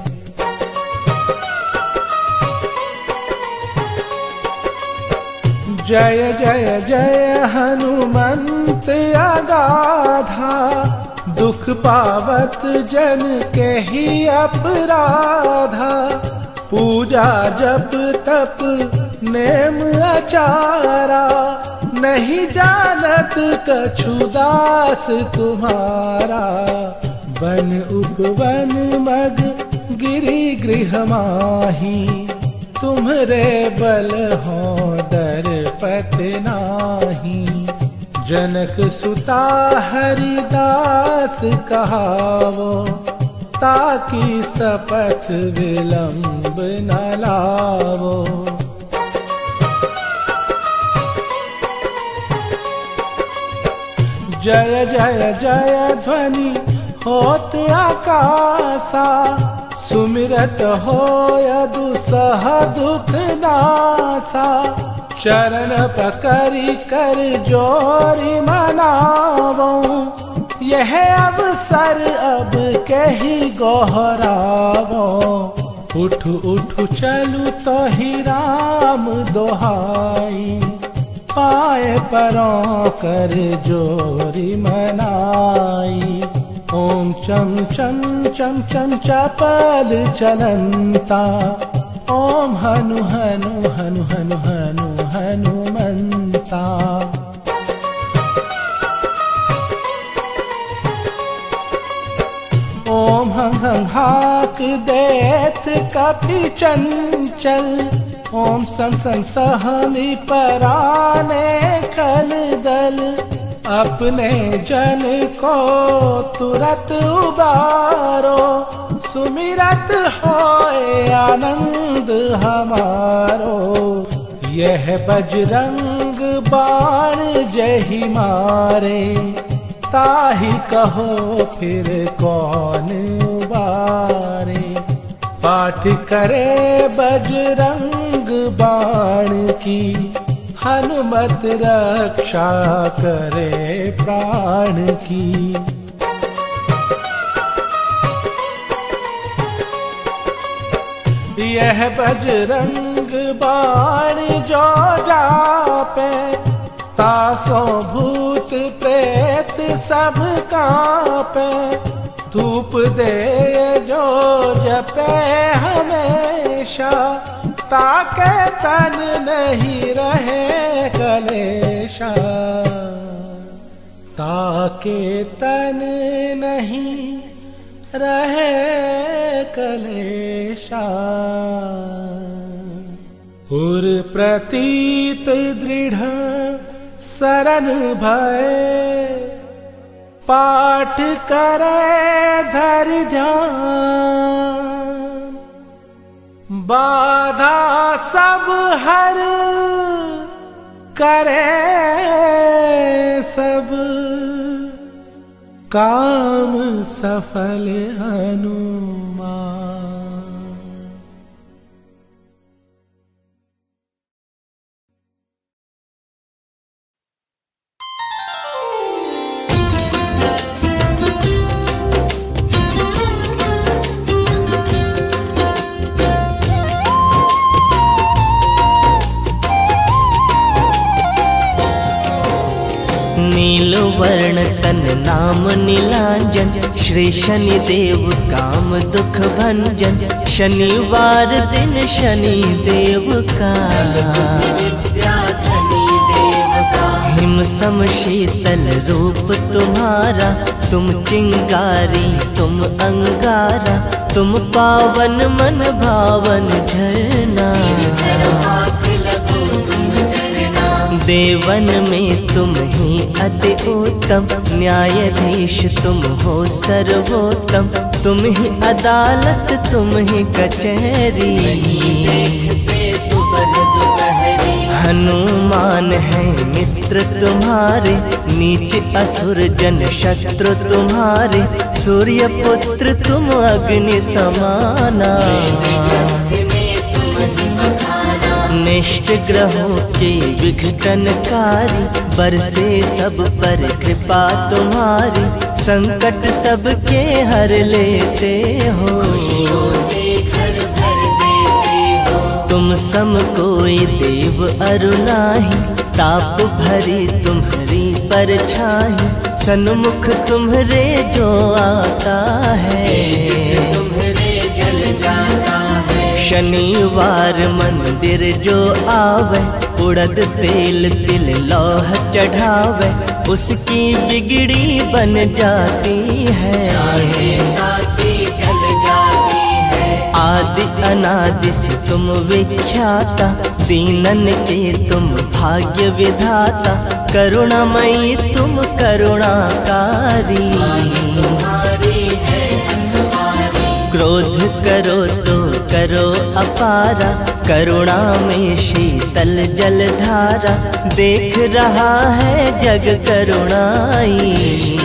जय जय जय हनुमंत अगाधा। दुख पावत जन के ही अपराधा। पूजा जप तप नेम आचारा। नहीं जानत कछु दास तुम्हारा। वन उपवन मग गिरि गृह माही। तुम्हरे बल हो डर पत नाही। जनक सुता हरिदास कहावो। ताकि शपथ विलंब न लावो। जय जय जय ध्वनि होत आकाशा। सुमिरत होय दुसह दुख नासा। चरण पकड़ी कर जोरी मनावो। यह अवसर अब कही गोहरावो। उठ उठ चलू तो ही राम दोहाई। पाए परों कर जोरी मनाई। ओम चम चम चम चम चपल चलंता। ओम हनु हनु हनु हनु हनु हनुमंता। ओम हं हं हाक देत कपि चंचल। ओम सन सन सहमी पराने खल दल। अपने जन को तुरत उबारो। सुमिरत होए आनंद हमारो। यह बजरंग बाण जही मारे। ताहि कहो फिर कौन उबारे। पाठ करे बजरंग बाण की। हनुमत रक्षा करे प्राण की। यह बजरंग बाण जो जापे। तासो भूत प्रेत सब कांपे। धूप दे जो जपे हमेशा। ताके तन नहीं रहे कलेशा। ताके तन नहीं रहे कलेशा। उर प्रतीत दृढ़ शरण भय। पाठ करे धर ध्यान। बाधा सब हर करे सब। काम सफल हनुमान। नील वर्ण तन नाम नीलांजन, श्री शनि देव काम दुख भंजन। शनिवार दिन शनि देव का, हिम सम शीतल रूप तुम्हारा। तुम चिंगारी तुम अंगारा, तुम पावन मन भावन झरना। देवन में तुम ही अति उत्तम, न्यायाधीश तुम हो सर्वोत्तम। तुम ही अदालत तुम ही कचहरी, हनुमान है मित्र तुम्हारे। नीच असुर जन शत्रु तुम्हारे, सूर्य पुत्र तुम अग्नि समाना। निष्ठ ग्रहों के विघटनकारी, बरसे सब पर कृपा तुम्हारी। संकट सबके हर लेते हो, तुम सम कोई देव अरु नाही। ताप भरी तुम्हारी परछाई, सन्मुख तुम्हारे जो आता है। शनिवार मंदिर जो आवे, उड़द तेल तिल लौह चढ़ावे। उसकी बिगड़ी बन जाती है, आदि अनादि से तुम विख्याता। दीनन के तुम भाग्य विधाता, करुणामयी तुम करुणाकारी। क्रोध करो तो करो अपारा, करुणा में शीतल जलधारा। देख रहा है जग करुणाई,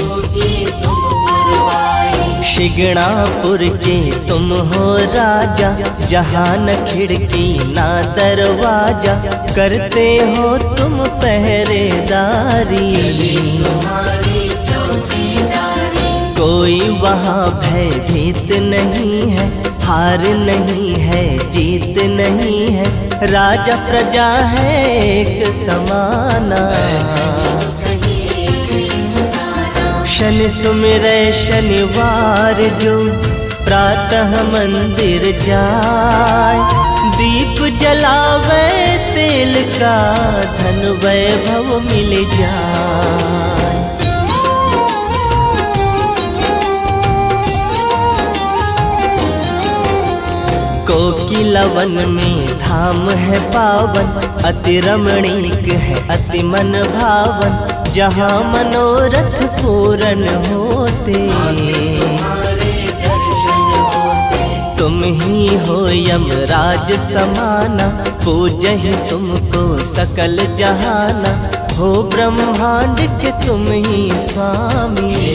शिगणापुर के तुम हो राजा। जहाँ न खिड़की ना दरवाजा, करते हो तुम पहरेदारी। कोई वहाँ भयभीत नहीं है, हार नहीं है जीत नहीं है। राजा प्रजा है एक समाना, शनि सुमिरै शनिवार जो। प्रातः मंदिर जाय, दीप जलावे तेल का। धन वैभव मिल जाए। कोकिलवन में धाम है पावन, अति रमणीक है अति मन भावन। जहाँ मनोरथ पूर्ण होते, तुम ही हो यमराज समाना। पूजहि तुमको सकल जहाना, हो ब्रह्मांड के तुम ही स्वामी।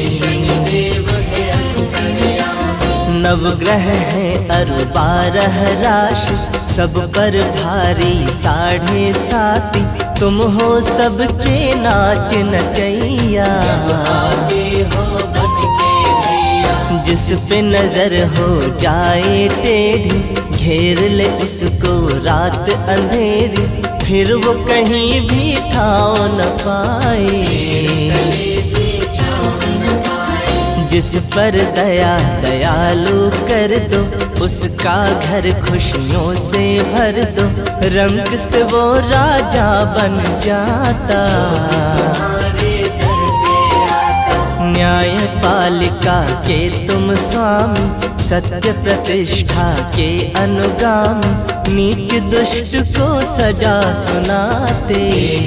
नवग्रह है अरु बारह राशि, सब पर भारी साढ़े साती। तुम हो सबके नाच नचैया, जिस पे नजर हो जाए टेढ़ी। घेर ले उसको रात अंधेरी, फिर वो कहीं भी ठाव न पाए। जिस पर दया दयालु कर दो, उसका घर खुशियों से भर दो। रंग से वो राजा बन जाता, न्यायपालिका के तुम स्वामी। सत्य प्रतिष्ठा के अनुगामी, नीच दुष्ट को सजा सुनाते।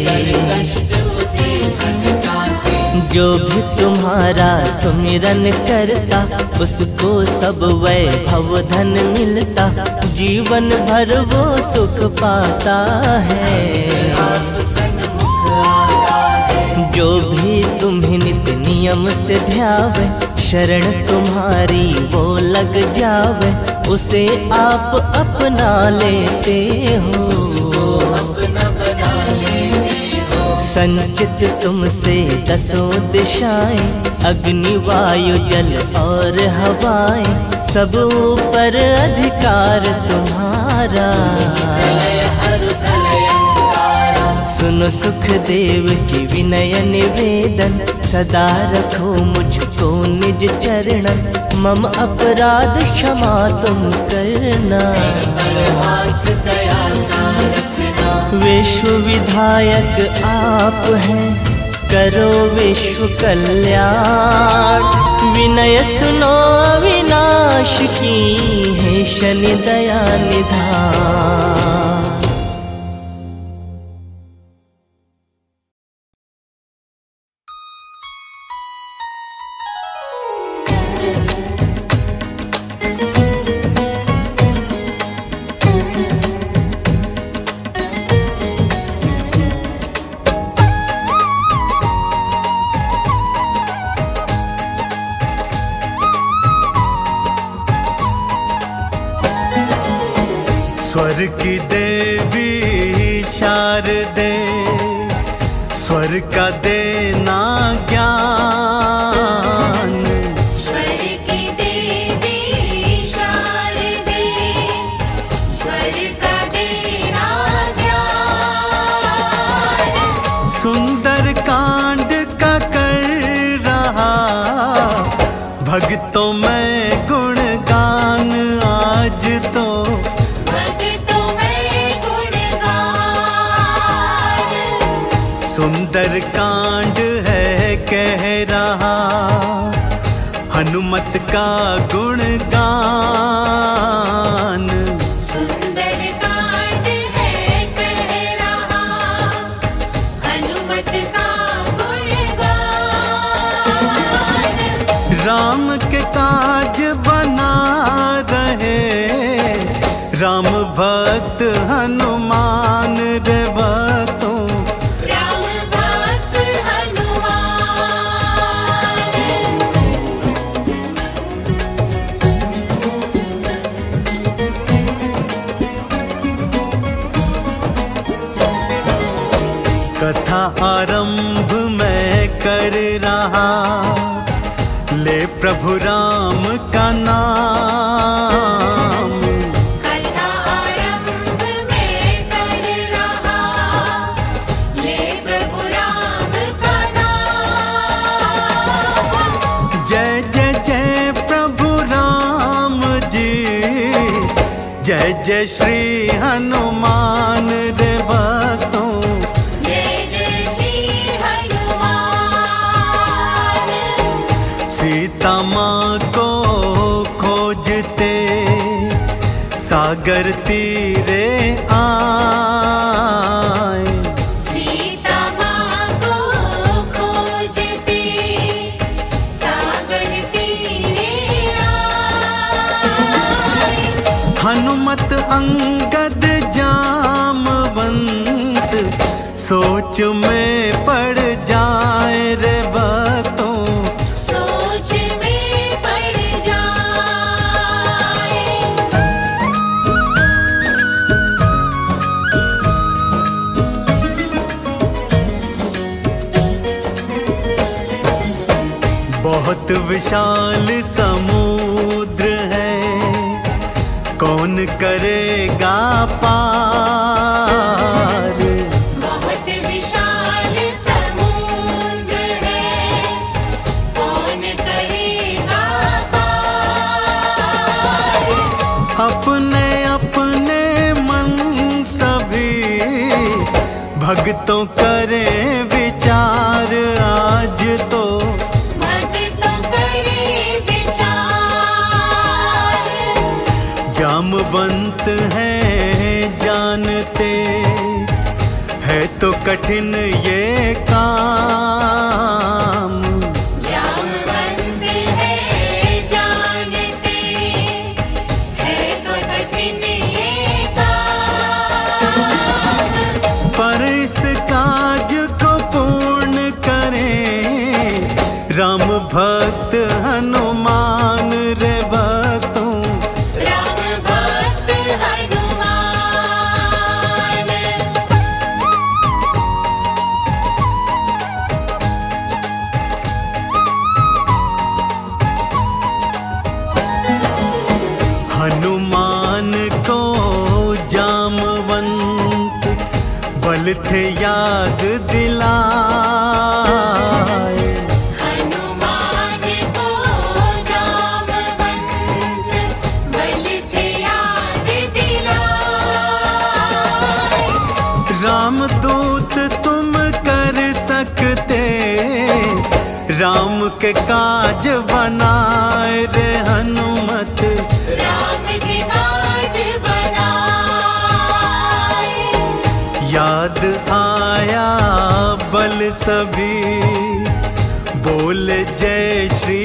जो भी तुम्हारा सुमिरन करता, उसको सब वैभव धन मिलता। जीवन भर वो सुख पाता है। जो भी तुम्हें नित्य नियम से ध्यावे, शरण तुम्हारी वो लग जावे। उसे आप अपना लेते हो, संचित तुमसे दसों दिशाएं। अग्नि वायु जल और हवाएं, सब ऊपर अधिकार तुम्हारा। सुन सुनो सुखदेव की विनय निवेदन, सदा रखो मुझको निज चरणन, मम अपराध क्षमा तुम करना। विश्व विधायक आप हैं, करो विश्व कल्याण, विनय सुनो अविनाश की, हे शनि दया निधान। स्वर की देवी शारदे, स्वर का देना ज्ञान। स्वर की देवी शारदे, स्वर का देना ज्ञान। सुंदर कांड का कर रहा भक्तों में गुणगान, आज तो सुंदर कांड है कह रहा हनुमत का गुणगान। सुंदर कांड है कह रहा हनुमत का गुणगान। राम के काज बना रहे राम भक्त हनुमान रे भक्तों, कथा आरंभ मैं कर रहा, ले प्रभु राम का नाम। कथा आरंभ मैं कर रहा, ले प्रभु राम का नाम। जय जय जय प्रभु राम जी, जय जय श्री हनुमान रे भक्तों, सीता माँ को खोजते सागर तीरे आए। सीता माँ को खोजते सागर तीरे आए। हनुमत अंगद जामवंत सोच में पड़ जाए रे भक्तों, सोच में पड़ जाए। बहुत विशाल समुद्र है, कौन करेगा पार। बहुत विशाल समुद्र है, कौन करेगा पार। अपने अपने मन सभी भक्तों करें विचार, आज तो भक्तों करें विचार। जामवंत है जानते, है तो कठिन ये काम। जामवंत है जानते, है तो कठिन ये काम। पर इस काज को पूर्ण करें राम भक्त हनुमान रे भक्तों, राम भक्त हनुमान। बल थे याद दिलाए। हनुमान को जामवंत बल थे याद दिलाए। रामदूत तुम कर सकते राम के काज बनाए रे हनुमत। राम के काज बनाए। याद आया बल सभी बोले जय श्री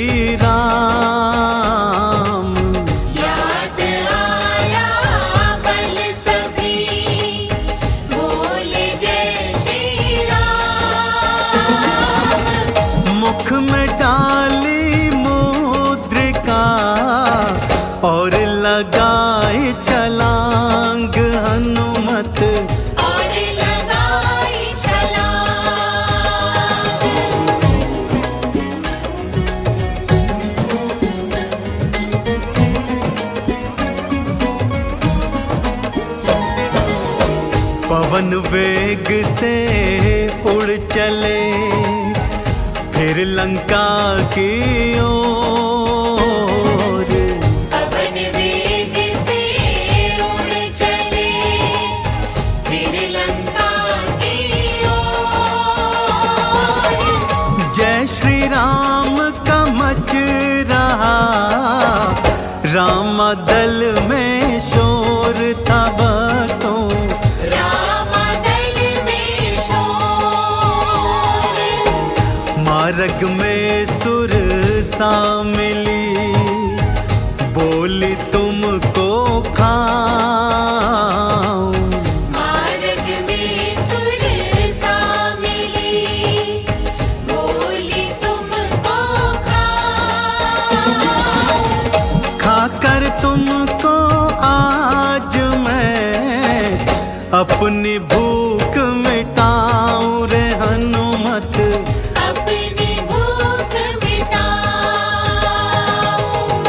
राम। याद आया बल सभी बोले जय श्री राम। मुख में डाली मुद्रिका और लगाई छलांग हनुमत। और लगाई छलांग। पवन वेग से उड़ चले फिर लंका की ओर। पवन वेग से उड़ चले फिर लंका की ओर। जय श्री राम का मच रहा राम दल में शोर था भक्तों। रामदल में शोर। मार्ग में सुर सा मिली बोली तुमको खाऊं। मार्ग में सुर सा मिली बोली तुमको खाऊं। खाकर तुमको आज मैं अपनी भूख मिटाऊं रे हनुमत। अपनी भूख मिटाऊं।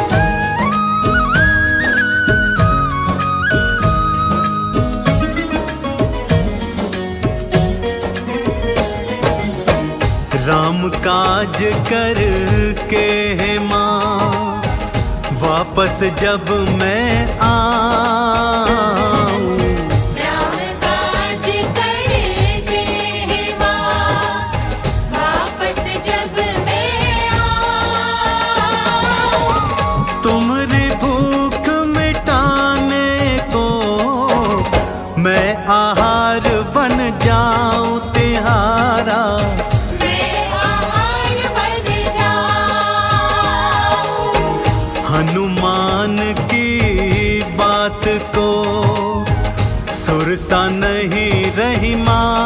राम काज कर के है माँ वापस जब मैं आऊं। राम काज करके माँ वापस जब मैं आऊं। तुम्हारी भूख मिटाने को मैं आहार बन जाऊं तिहारा। मैं आहार बन जाऊं। हनुमान की बात को सुरसा नहीं रही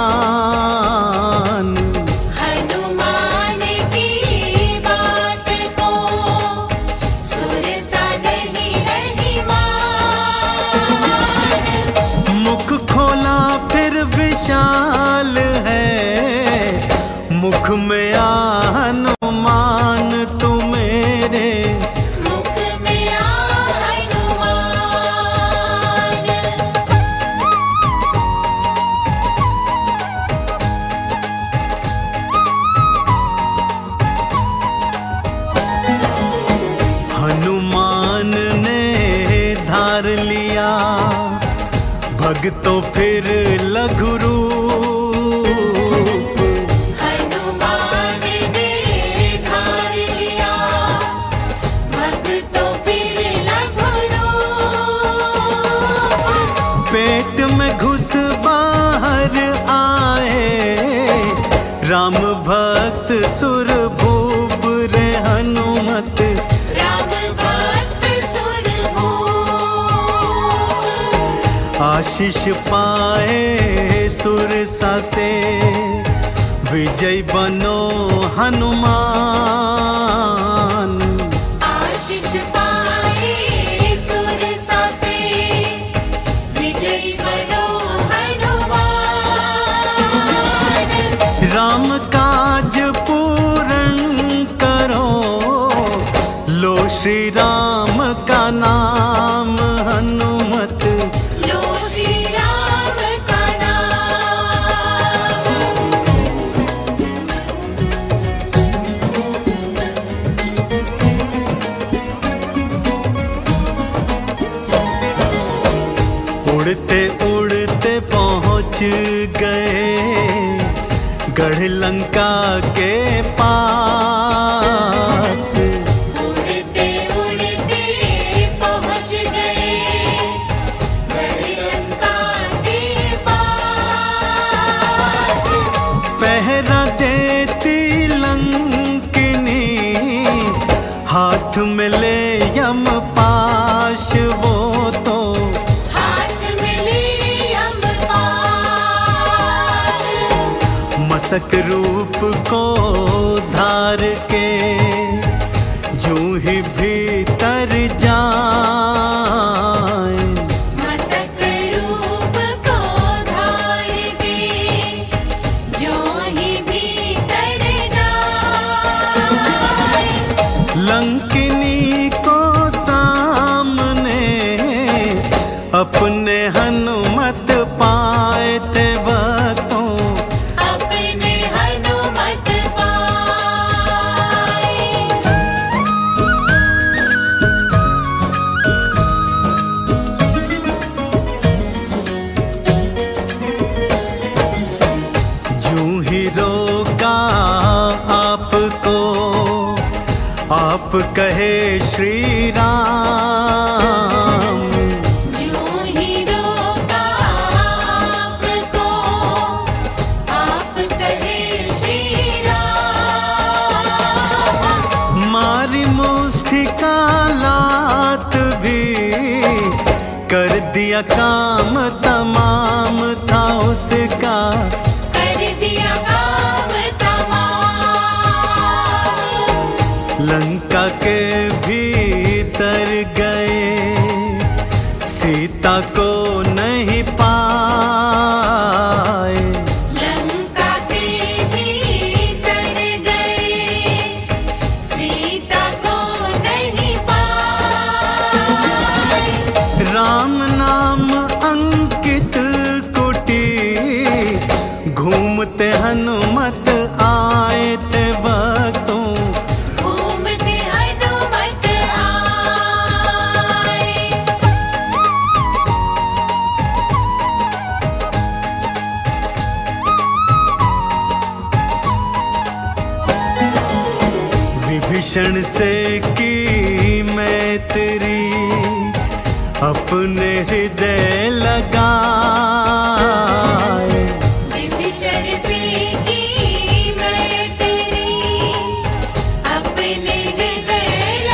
मान। हनुमान की बात को सुरसा नहीं रही मान। मुख खोला फिर विशाल है मुख में आ हनुमान तू मेरे। मुख में आ हनुमान। हनुमान ने धार लिया भगतों फिर लघु रूप। हनुमान ने धार लिया भगतों फिर लघु रूप। पेट में घुस बाहर आए राम भक्त सुर भूप रे हनुमत। राम भक्त सुर भूप। आशीष पाए सुरसा से विजय बनो हनुमान। आशीष पाए सुरसा से विजय बनो हनुमान। राम काज पूर्ण करो लो श्री राम का नाम हनुमत। लो श्री राम का नाम। उड़ते उड़ते पहुँच गए गढ़ लंका के पास। उड़ते उड़ते पहुँच गए गढ़ लंका के पास। पहरा देती लंकिनी हाथ में ले यम पाश वो तो हाथ में ले यम पाश। मसक रूप को धार के जूं ही भीतर जाए। मसक रूप को धार के जो ही भीतर जाए। लंकिनी को सामने अपने हनुमत पाए थे बतों। अपने हनुमत पाए। जूं ही रोका आपको आप कहे श्री राम। जूं ही रोका आपको आप कहे श्री राम। मारी मुष्टिका लात भी कर दिया काम तमाम था उसका। कर दिया काम तमाम। लंका के भीतर गए सीता को नहीं पाए। लंका के भीतर गए सीता को नहीं पाए। राम नाम अंकित कुटी घूमते हनुमत आए थे बतों। घूमते हनुमत आए। विभीषण से की मैत्री अपने हृदय लगाए। विभीषण से की मैत्री अपने हृदय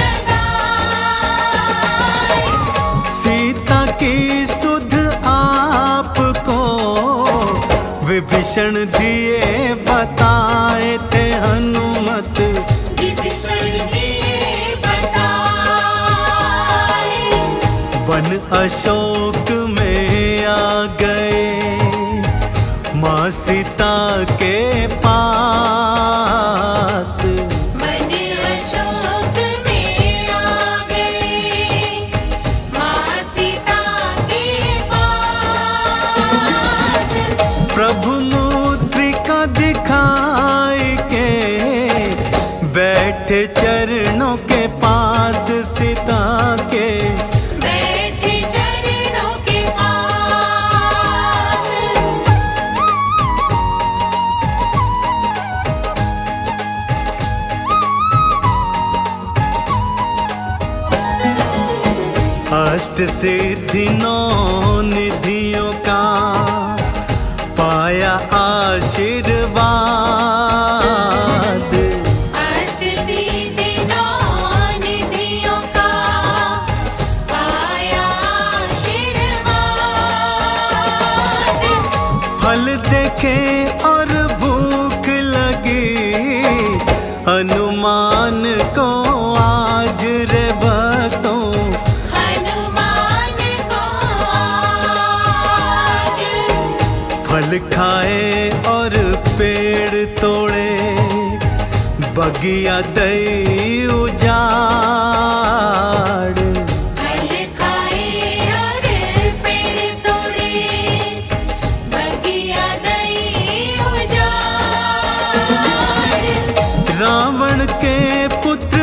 लगाए। सीता की सुध आपको विभीषण दिए बताए थे हनुमत। विभीषण दिए बताए। वन अशोक में आ गए माँ सीता के पास। मन अशोक में आ गए माँ सीता के पास। प्रभु मुद्रिका दिखाई के बैठे चरणों के पास सीता के। बैठे चरणों के पास। अष्ट सिद्धि नौ निधियों का पाया आशीर्वाद। अष्ट सिद्धि नौ निधियों का पाया आशीर्वाद। फल देखे और भूख लगी हनुमान को आज रे भक्तों। हनुमान को आज फल खाए और पेड़ तोड़े बगिया दई उजाड़। फल खाए और पेड़ तोड़े बगिया दई उजाड़। रावण के पुत्र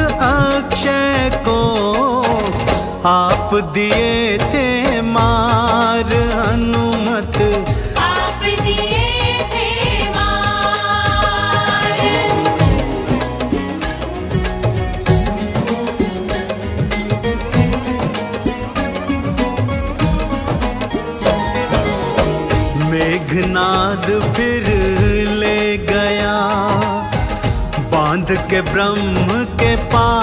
अक्षय को आप दिए थे मार मेघनाद फिर ले गया बांध के ब्रह्म के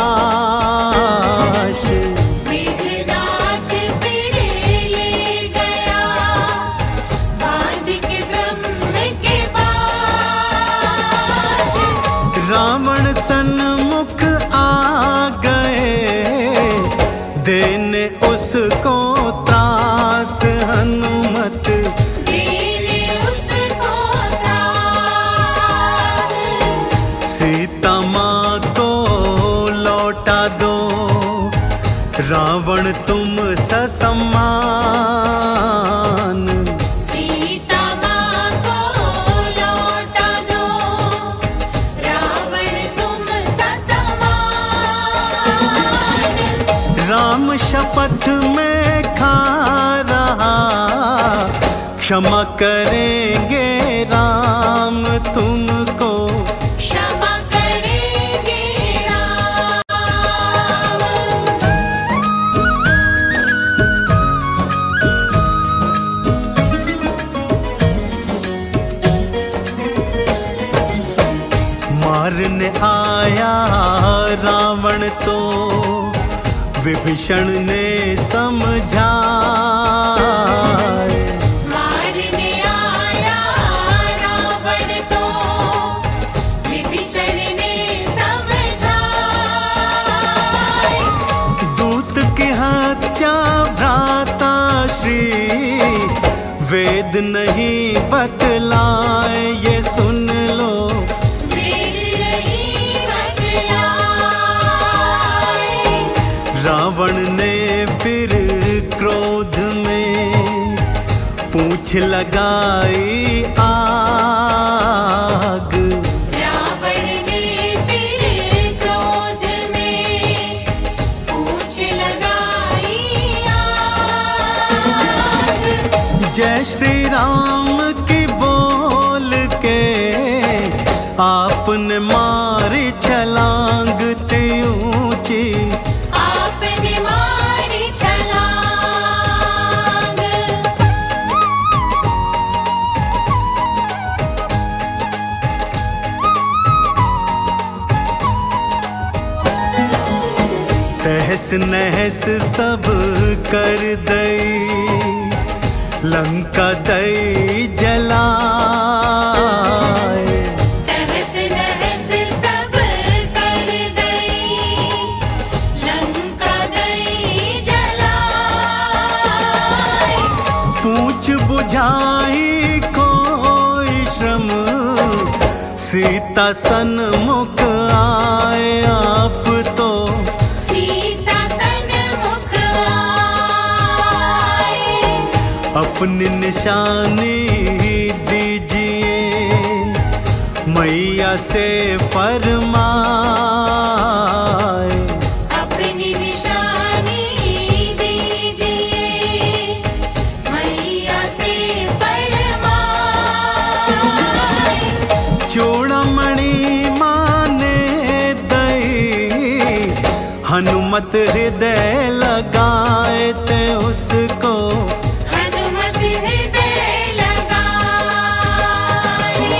पास। मेघनाद फिर ले गया बांध के ब्रह्म के पास। रावण सन्मुख आ गए देने उसको त्रास हनुमत। देने उसको त्रास। सीता माँ को लौटा दो रावण तुम ससम्मान। सीता माँ को लौटा दो रावण तुम ससमान। राम शपथ में खा रहा क्षमा करेंगे राम तुमको। क्षमा करेंगे राम। मारने आया रावण तो विभीषण ने समझाए। मारने आया रावण तो विभीषण ने समझाए। दूत की हत्या भ्राता श्री वेद नहीं बतलाए ये सुन लो। रावण ने फिर क्रोध में पूंछ लगाई आग। रावण ने फिर क्रोध में पूंछ लगाई आग। जय श्री राम की बोल के आपने मारी छलांग ती ऊंची। आपने मारी छलांग। तहस नहस सब कर दई लंका दई जलाए। तहस नहस सब कर दई लंका दई जलाए। पूछ बुझाई कोई श्रम सीता सन्मुख आए आप तो। सीता सन्मुख आए। अपनी निशानी दीजिए मैया से फरमाए। अपनी निशानी दीजिए मैया से फरमाए। चूड़मणि माने दई हनुमत हृदय लगाए ते उसको। हनुमत हृदय लगाए।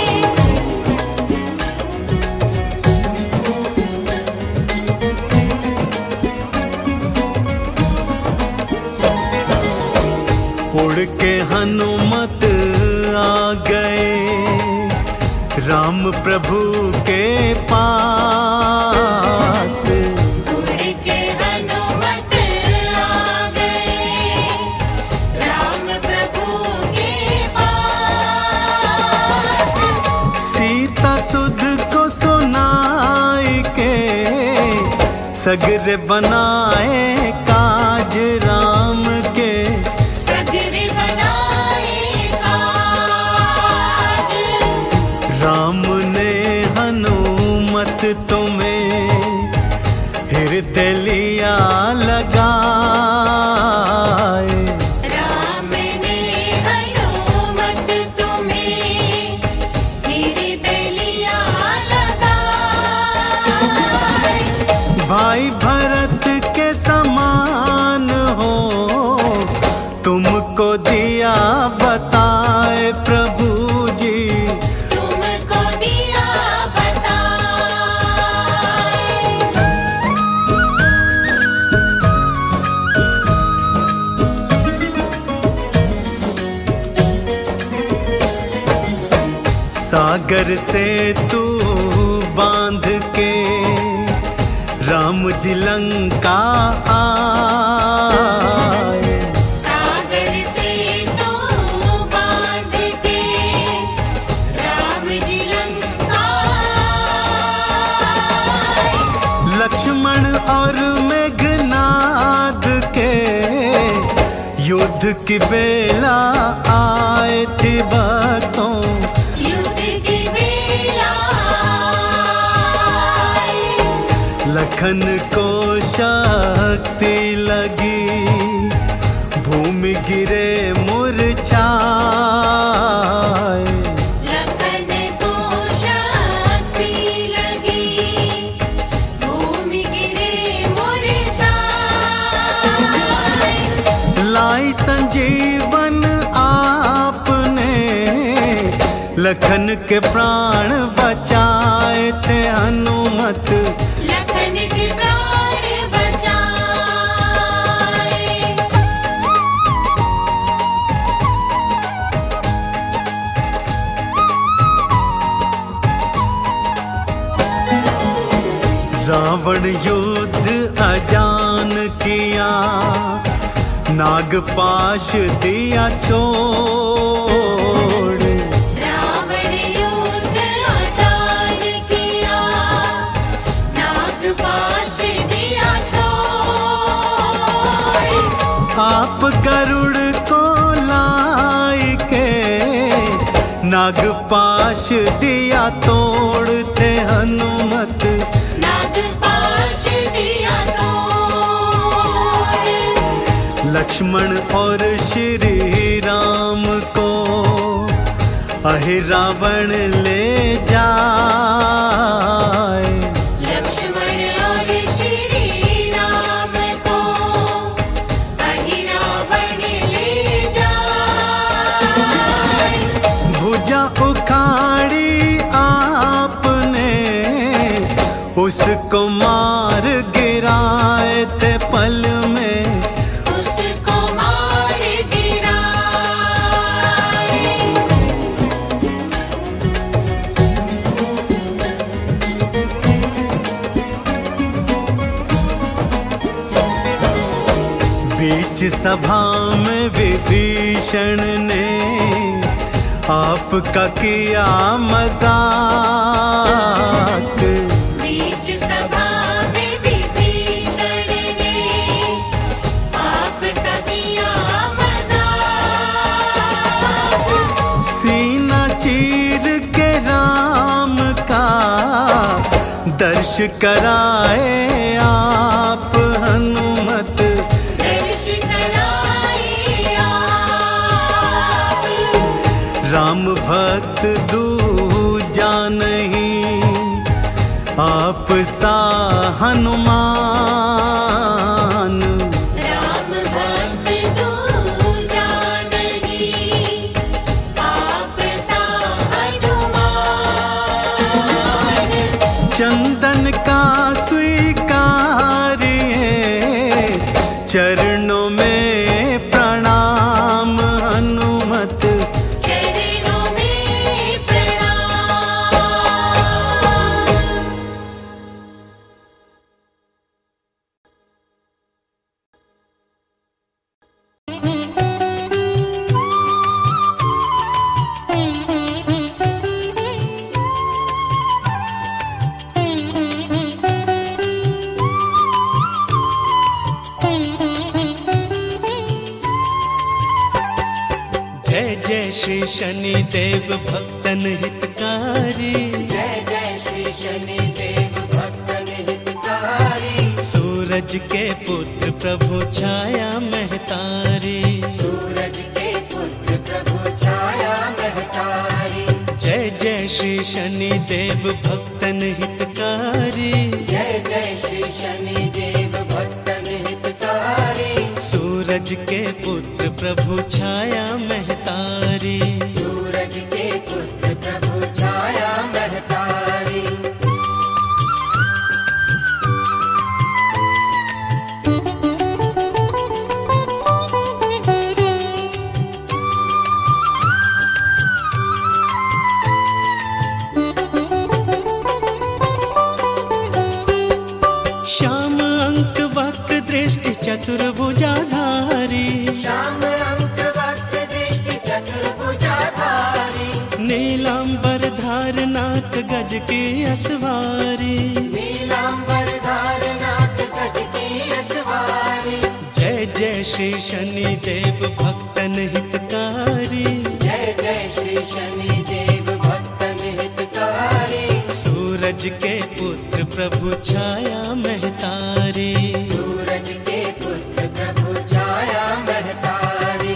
उड़ के हनुमत आ गए राम प्रभु के पास। उड़ के हनुमत आ गए राम प्रभु के पास। सीता सुध को सुनाई के सगरे बनाए काज राम के। सगरे बनाए काज। राम ने हनुमत तुम्हें हृदय लिया लगाए। राम ने हनुमत तुम्हें हृदय लिया लगाए। भाई भरत के समान हो तुमको दिया बताए प्रभु। सागर से तू बांध के राम जी लंका आए। सागर से तो बांध के राम जी लंका आए। लक्ष्मण और मेघनाद के युद्ध की बेला आए थे भक्तों। युद्ध की बेला आए। लखन को शक्ति लगी भूमि गिरे मुरझाए। लखन को शक्ति लगी भूमि गिरे मुरझाए। लाई संजीवन आपने लखन के प्राण बचाए थे हनुमत। लखन के प्राण बचाए। रावण युद्ध अजान किया नागपाश दिया छोड़। रावण युद्ध आजाद किया नागपाश दिया छोड़। आप गरुड़ को लाई के नागपाश दिया तोड़ते हनुमत। नागपाश दिया तोड़। लक्ष्मण और श्री राम को अहि रावण ले जाए। लक्ष्मण और श्री राम को अहि रावण ले जाए। भुजा उखाड़ी आपने उसको मार गिराए थे पल में। उसको मार गिराए। बीच सभा में विभीषण ने आपका किया मजाक। बीच सभा में विभीषण ने आपका किया मजाक। सीना चीर के राम का दर्श कराए आप हनुमत। दर्श कराए आप। राम भक्त दूजा नहीं आप सा हनुमान। राम भक्त दूजा नहीं आप सा हनुमान। चंदन का स्वीकारिए चरणों में प्रणाम हनुमत। चरणों में प्रणाम। जय जय श्री शनि देव भक्तन हितकारी। जय जय श्री शनि देव भक्तन हितकारी। सूरज के पुत्र प्रभु छाया महतारी। सूरज के पुत्र प्रभु छाया महतारी। जय जय श्री शनि देव भक्तन हितकारी। जय जय श्री शनि देव भक्तन हितकारी। सूरज के पुत्र प्रभु छाया महतारी। सूरज के पुत्र प्रभु छाया महतारी। दृष्टि चतुर्भुजाधारी, श्याम अंक वक्र दृष्टि चतुर्भुजाधारी, नीलांबर धारनाथ गज की असवारी, नीलांबर धारनाथ गज की असवारी। जय जय श्री शनि देव भक्तन हितकारी, जय जय श्री शनि देव भक्तन हितकारी, सूरज के पुत्र प्रभु छाया महतारी, सूरज के पुत्र प्रभु छाया महतारी।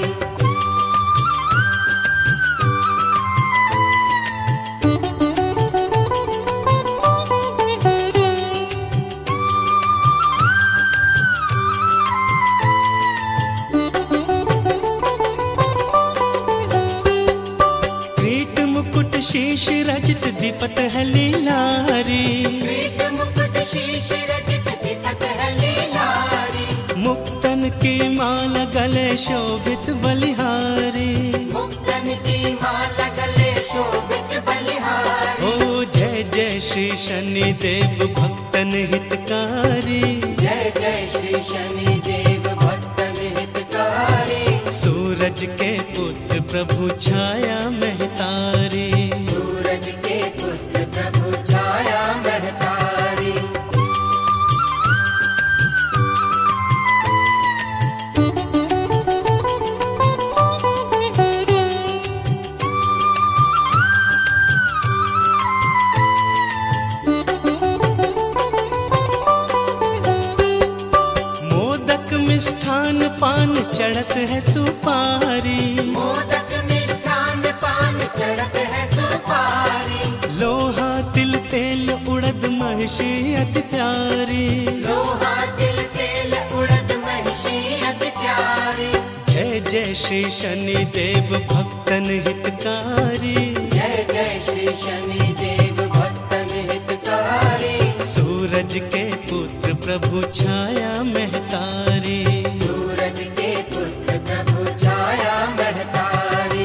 किरीट मुकुट शीश रजित दीपत है लीलारी, किरीट मुकुट शीश रजित दीपक है लीलारी, मुक्तन की माला गले शोभित बलिहारी, मुक्तन की माला गले शोभित बलिहारी। ओ जय जय श्री शनि देव भक्तन हितकारी, जय जय श्री शनि देव भक्तन हितकारी, सूरज के पुत्र प्रभु छाया महतारी, सूरज के पुत्र प्रभु छाया महतारी। मोदक मिष्ठान पान चढ़त है सुपारी, मोदक मिष्ठान पान चढ़त है सुपारी, लोहा तिल तेल उड़द महिषी अति प्यारी, लोहा तिल तेल उड़द महिषी अति प्यारी। जय जय श्री शनि देव भक्तन हितकारी, जय जय श्री शनि देव भक्तन हितकारी, सूरज के पुत्र प्रभु छाया महतारी, सूरज के पुत्र प्रभु छाया महतारी।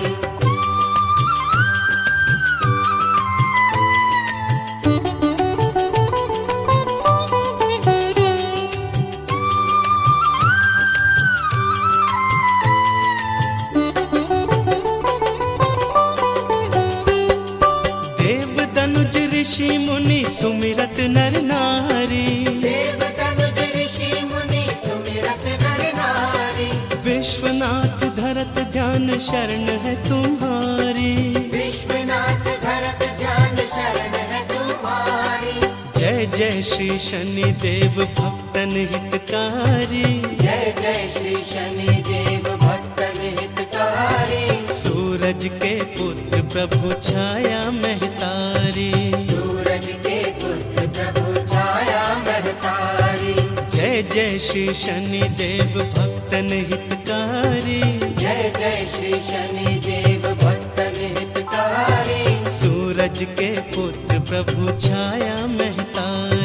देव दनुज ऋषि मुनि सुमिरत नर नारी, देव तनुज ऋषि मुनि सुमिरत नर नारी, विश्वनाथ धरत ध्यान शरण है तुम्हारी, विश्वनाथ धरत ध्यान शरण है तुम्हारी। जय जय श्री शनि देव भक्तन हितकारी, जय जय श्री शनि देव भक्तन हितकारी, सूरज के पुत्र प्रभु छाया महतारी, सूरज के पुत्र प्रभु छाया महतारी। जय जय श्री शनि देव भक्तन हितकारी, जय जय श्री शनि देव भक्तन हितकारी, सूरज के पुत्र प्रभु छाया महतारी।